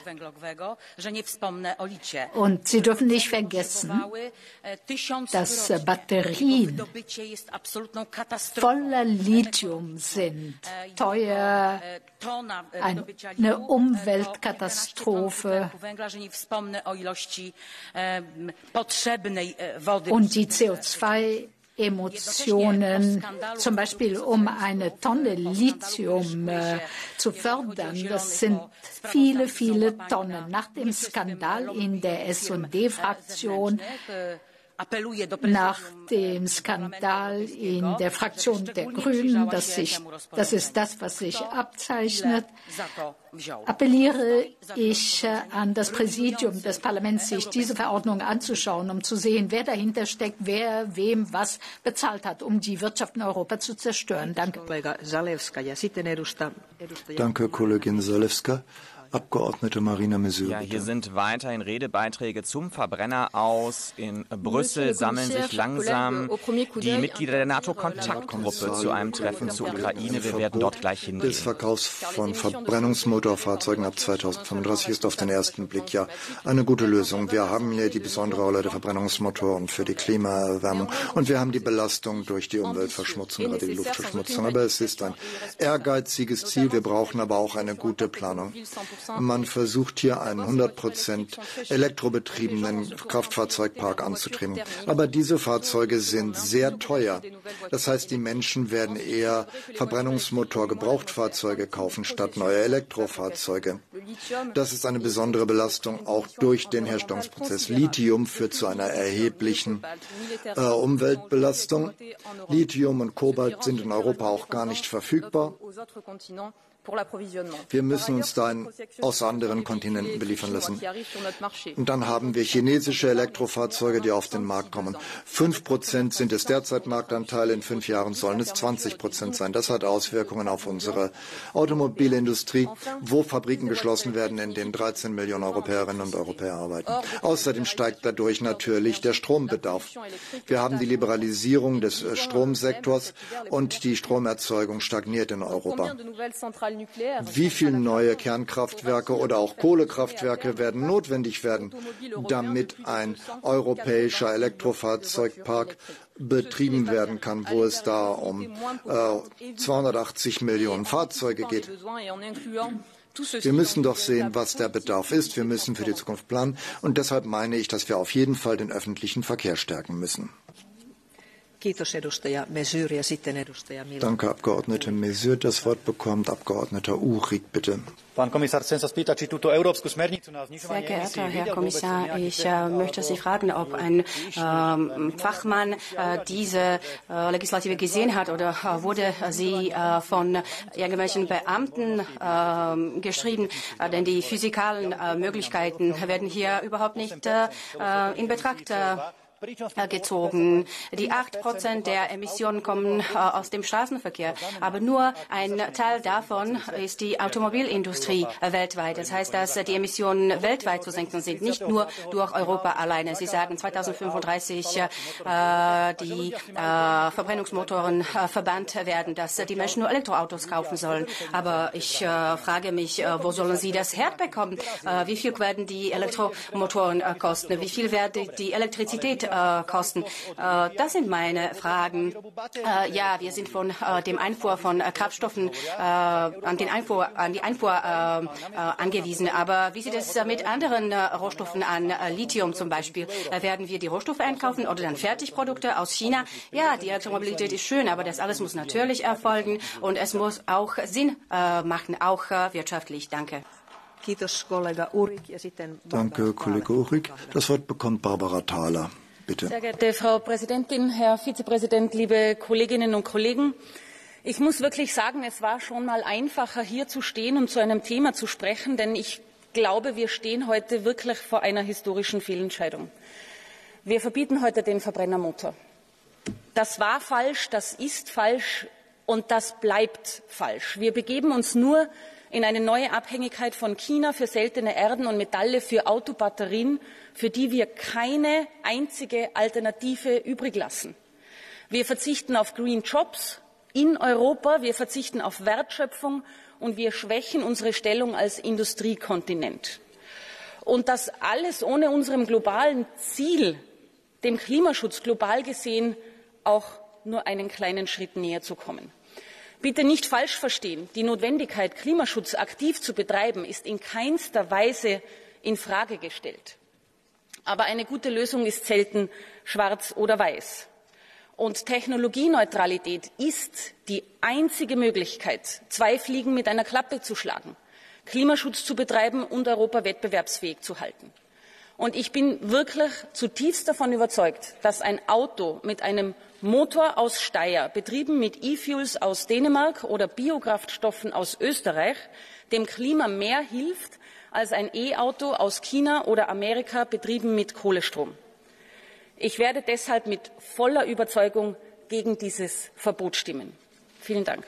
Und Sie dürfen nicht vergessen, dass Batterien voller Lithium sind, teuer, eine Umweltkatastrophe. Und die CO2-Emissionen, zum Beispiel um eine Tonne Lithium zu fördern. Das sind viele, viele Tonnen. Nach dem Skandal in der S&D-Fraktion, nach dem Skandal in der Fraktion der Grünen, das ist das, was sich abzeichnet, appelliere ich an das Präsidium des Parlaments, sich diese Verordnung anzuschauen, um zu sehen, wer dahinter steckt, wer wem was bezahlt hat, um die Wirtschaft in Europa zu zerstören. Danke. Danke, Kollegin Zalewska. Abgeordnete Marina Mesur. Ja, hier sind weiterhin Redebeiträge zum Verbrenner aus. In Brüssel sammeln sich langsam die Mitglieder der NATO-Kontaktgruppe zu einem Treffen zur Ukraine. Wir werden dort gleich hingehen. Des Verkaufs von Verbrennungsmotorfahrzeugen ab 2035 ist auf den ersten Blick ja eine gute Lösung. Wir haben hier die besondere Rolle der Verbrennungsmotoren für die Klimaerwärmung und wir haben die Belastung durch die Umweltverschmutzung, gerade die Luftverschmutzung. Aber es ist ein ehrgeiziges Ziel. Wir brauchen aber auch eine gute Planung. Man versucht hier einen 100% elektrobetriebenen Kraftfahrzeugpark anzutrieben. Aber diese Fahrzeuge sind sehr teuer. Das heißt, die Menschen werden eher Verbrennungsmotor-Gebrauchtfahrzeuge kaufen statt neue Elektrofahrzeuge. Das ist eine besondere Belastung auch durch den Herstellungsprozess. Lithium führt zu einer erheblichen Umweltbelastung. Lithium und Kobalt sind in Europa auch gar nicht verfügbar. Wir müssen uns dann aus anderen Kontinenten beliefern lassen. Und dann haben wir chinesische Elektrofahrzeuge, die auf den Markt kommen. 5% sind es derzeit Marktanteil, in 5 Jahren sollen es 20% sein. Das hat Auswirkungen auf unsere Automobilindustrie, wo Fabriken geschlossen werden, in denen 13 Millionen Europäerinnen und Europäer arbeiten. Außerdem steigt dadurch natürlich der Strombedarf. Wir haben die Liberalisierung des Stromsektors und die Stromerzeugung stagniert in Europa. Wie viele neue Kernkraftwerke oder auch Kohlekraftwerke werden notwendig werden, damit ein europäischer Elektrofahrzeugpark betrieben werden kann, wo es da um 280 Millionen Fahrzeuge geht? Wir müssen doch sehen, was der Bedarf ist. Wir müssen für die Zukunft planen. Und deshalb meine ich, dass wir auf jeden Fall den öffentlichen Verkehr stärken müssen. Danke, Abgeordnete Mesur. Das Wort bekommt Abgeordneter Uhrig, bitte. Sehr geehrter Herr Kommissar, ich möchte Sie fragen, ob ein Fachmann diese Legislative gesehen hat oder wurde sie von irgendwelchen Beamten geschrieben, denn die physikalen Möglichkeiten werden hier überhaupt nicht in Betracht gezogen. Die 8% der Emissionen kommen aus dem Straßenverkehr, aber nur ein Teil davon ist die Automobilindustrie weltweit. Das heißt, dass die Emissionen weltweit zu senken sind, nicht nur durch Europa alleine. Sie sagen 2035 die Verbrennungsmotoren verbannt werden, dass die Menschen nur Elektroautos kaufen sollen. Aber ich frage mich, wo sollen sie das herbekommen? Wie viel werden die Elektromotoren kosten? Wie viel wird die Elektrizität kosten? Das sind meine Fragen. Ja, wir sind von dem Einfuhr von Kraftstoffen an die Einfuhr angewiesen. Aber wie sieht es mit anderen Rohstoffen an? Lithium zum Beispiel. Werden wir die Rohstoffe einkaufen oder dann Fertigprodukte aus China? Ja, die Elektromobilität ist schön, aber das alles muss natürlich erfolgen und es muss auch Sinn machen, auch wirtschaftlich. Danke. Danke, Kollege Uhrig. Das Wort bekommt Barbara Thaler. Bitte. Sehr geehrte Frau Präsidentin, Herr Vizepräsident, liebe Kolleginnen und Kollegen! Ich muss wirklich sagen, es war schon mal einfacher, hier zu stehen und zu einem Thema zu sprechen, denn ich glaube, wir stehen heute wirklich vor einer historischen Fehlentscheidung. Wir verbieten heute den Verbrennermotor. Das war falsch, das ist falsch und das bleibt falsch. Wir begeben uns nur in eine neue Abhängigkeit von China für seltene Erden und Metalle für Autobatterien, für die wir keine einzige Alternative übrig lassen. Wir verzichten auf Green Jobs in Europa, wir verzichten auf Wertschöpfung und wir schwächen unsere Stellung als Industriekontinent. Und das alles ohne unserem globalen Ziel, dem Klimaschutz global gesehen, auch nur einen kleinen Schritt näher zu kommen. Bitte nicht falsch verstehen. Die Notwendigkeit, Klimaschutz aktiv zu betreiben, ist in keinster Weise in Frage gestellt. Aber eine gute Lösung ist selten schwarz oder weiß. Und Technologieneutralität ist die einzige Möglichkeit, zwei Fliegen mit einer Klappe zu schlagen, Klimaschutz zu betreiben und Europa wettbewerbsfähig zu halten. Und ich bin wirklich zutiefst davon überzeugt, dass ein Auto mit einem Motor aus Steyr, betrieben mit E-Fuels aus Dänemark oder Biokraftstoffen aus Österreich, dem Klima mehr hilft als ein E-Auto aus China oder Amerika, betrieben mit Kohlestrom. Ich werde deshalb mit voller Überzeugung gegen dieses Verbot stimmen. Vielen Dank.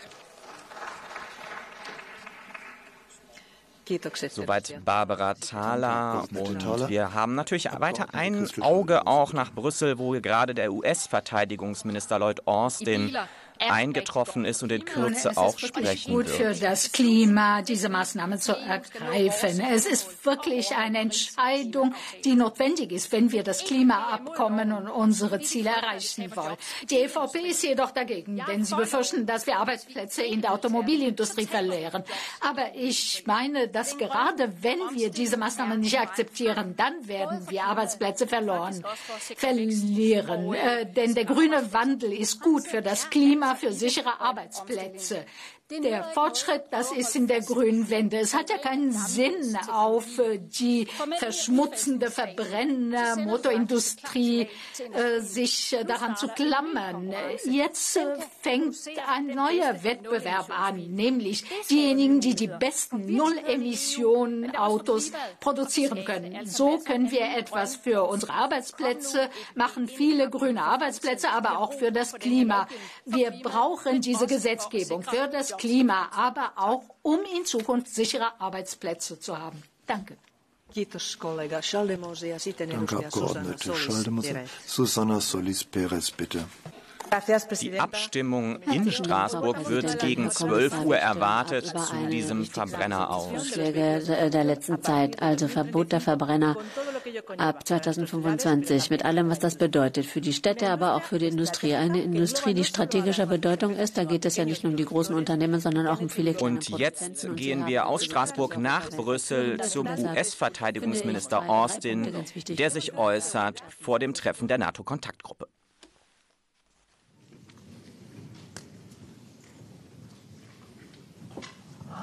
Soweit Barbara Thaler. Und wir haben natürlich weiter ein Auge auch nach Brüssel, wo gerade der US-Verteidigungsminister Lloyd Austin eingetroffen ist und in Kürze auch sprechen wird. Es ist gut für das Klima, diese Maßnahmen zu ergreifen. Es ist wirklich eine Entscheidung, die notwendig ist, wenn wir das Klimaabkommen und unsere Ziele erreichen wollen. Die EVP ist jedoch dagegen, denn sie befürchten, dass wir Arbeitsplätze in der Automobilindustrie verlieren. Aber ich meine, dass gerade wenn wir diese Maßnahmen nicht akzeptieren, dann werden wir Arbeitsplätze verlieren. Denn der grüne Wandel ist gut für das Klima, für sichere Arbeitsplätze. Der Fortschritt, das ist in der grünen Wende. Es hat ja keinen Sinn, auf die verschmutzende Verbrennermotorindustrie sich daran zu klammern. Jetzt fängt ein neuer Wettbewerb an, nämlich diejenigen, die die besten Null-Emissionen-Autos produzieren können. So können wir etwas für unsere Arbeitsplätze machen, viele grüne Arbeitsplätze, aber auch für das Klima. Wir brauchen diese Gesetzgebung für das Klima, aber auch, um in Zukunft sichere Arbeitsplätze zu haben. Danke. Danke, Abgeordnete Schaldemose. Susanna Solis-Perez, bitte. Die Abstimmung in Straßburg wird gegen 12 Uhr erwartet zu diesem Verbrenner aus. Vorschläge der letzten Zeit, also Verbot der Verbrenner ab 2025, mit allem, was das bedeutet für die Städte, aber auch für die Industrie. Eine Industrie, die strategischer Bedeutung ist. Da geht es ja nicht nur um die großen Unternehmen, sondern auch um viele kleine Produzenten. Und jetzt gehen wir aus Straßburg nach Brüssel zum US-Verteidigungsminister Austin, der sich äußert vor dem Treffen der NATO-Kontaktgruppe.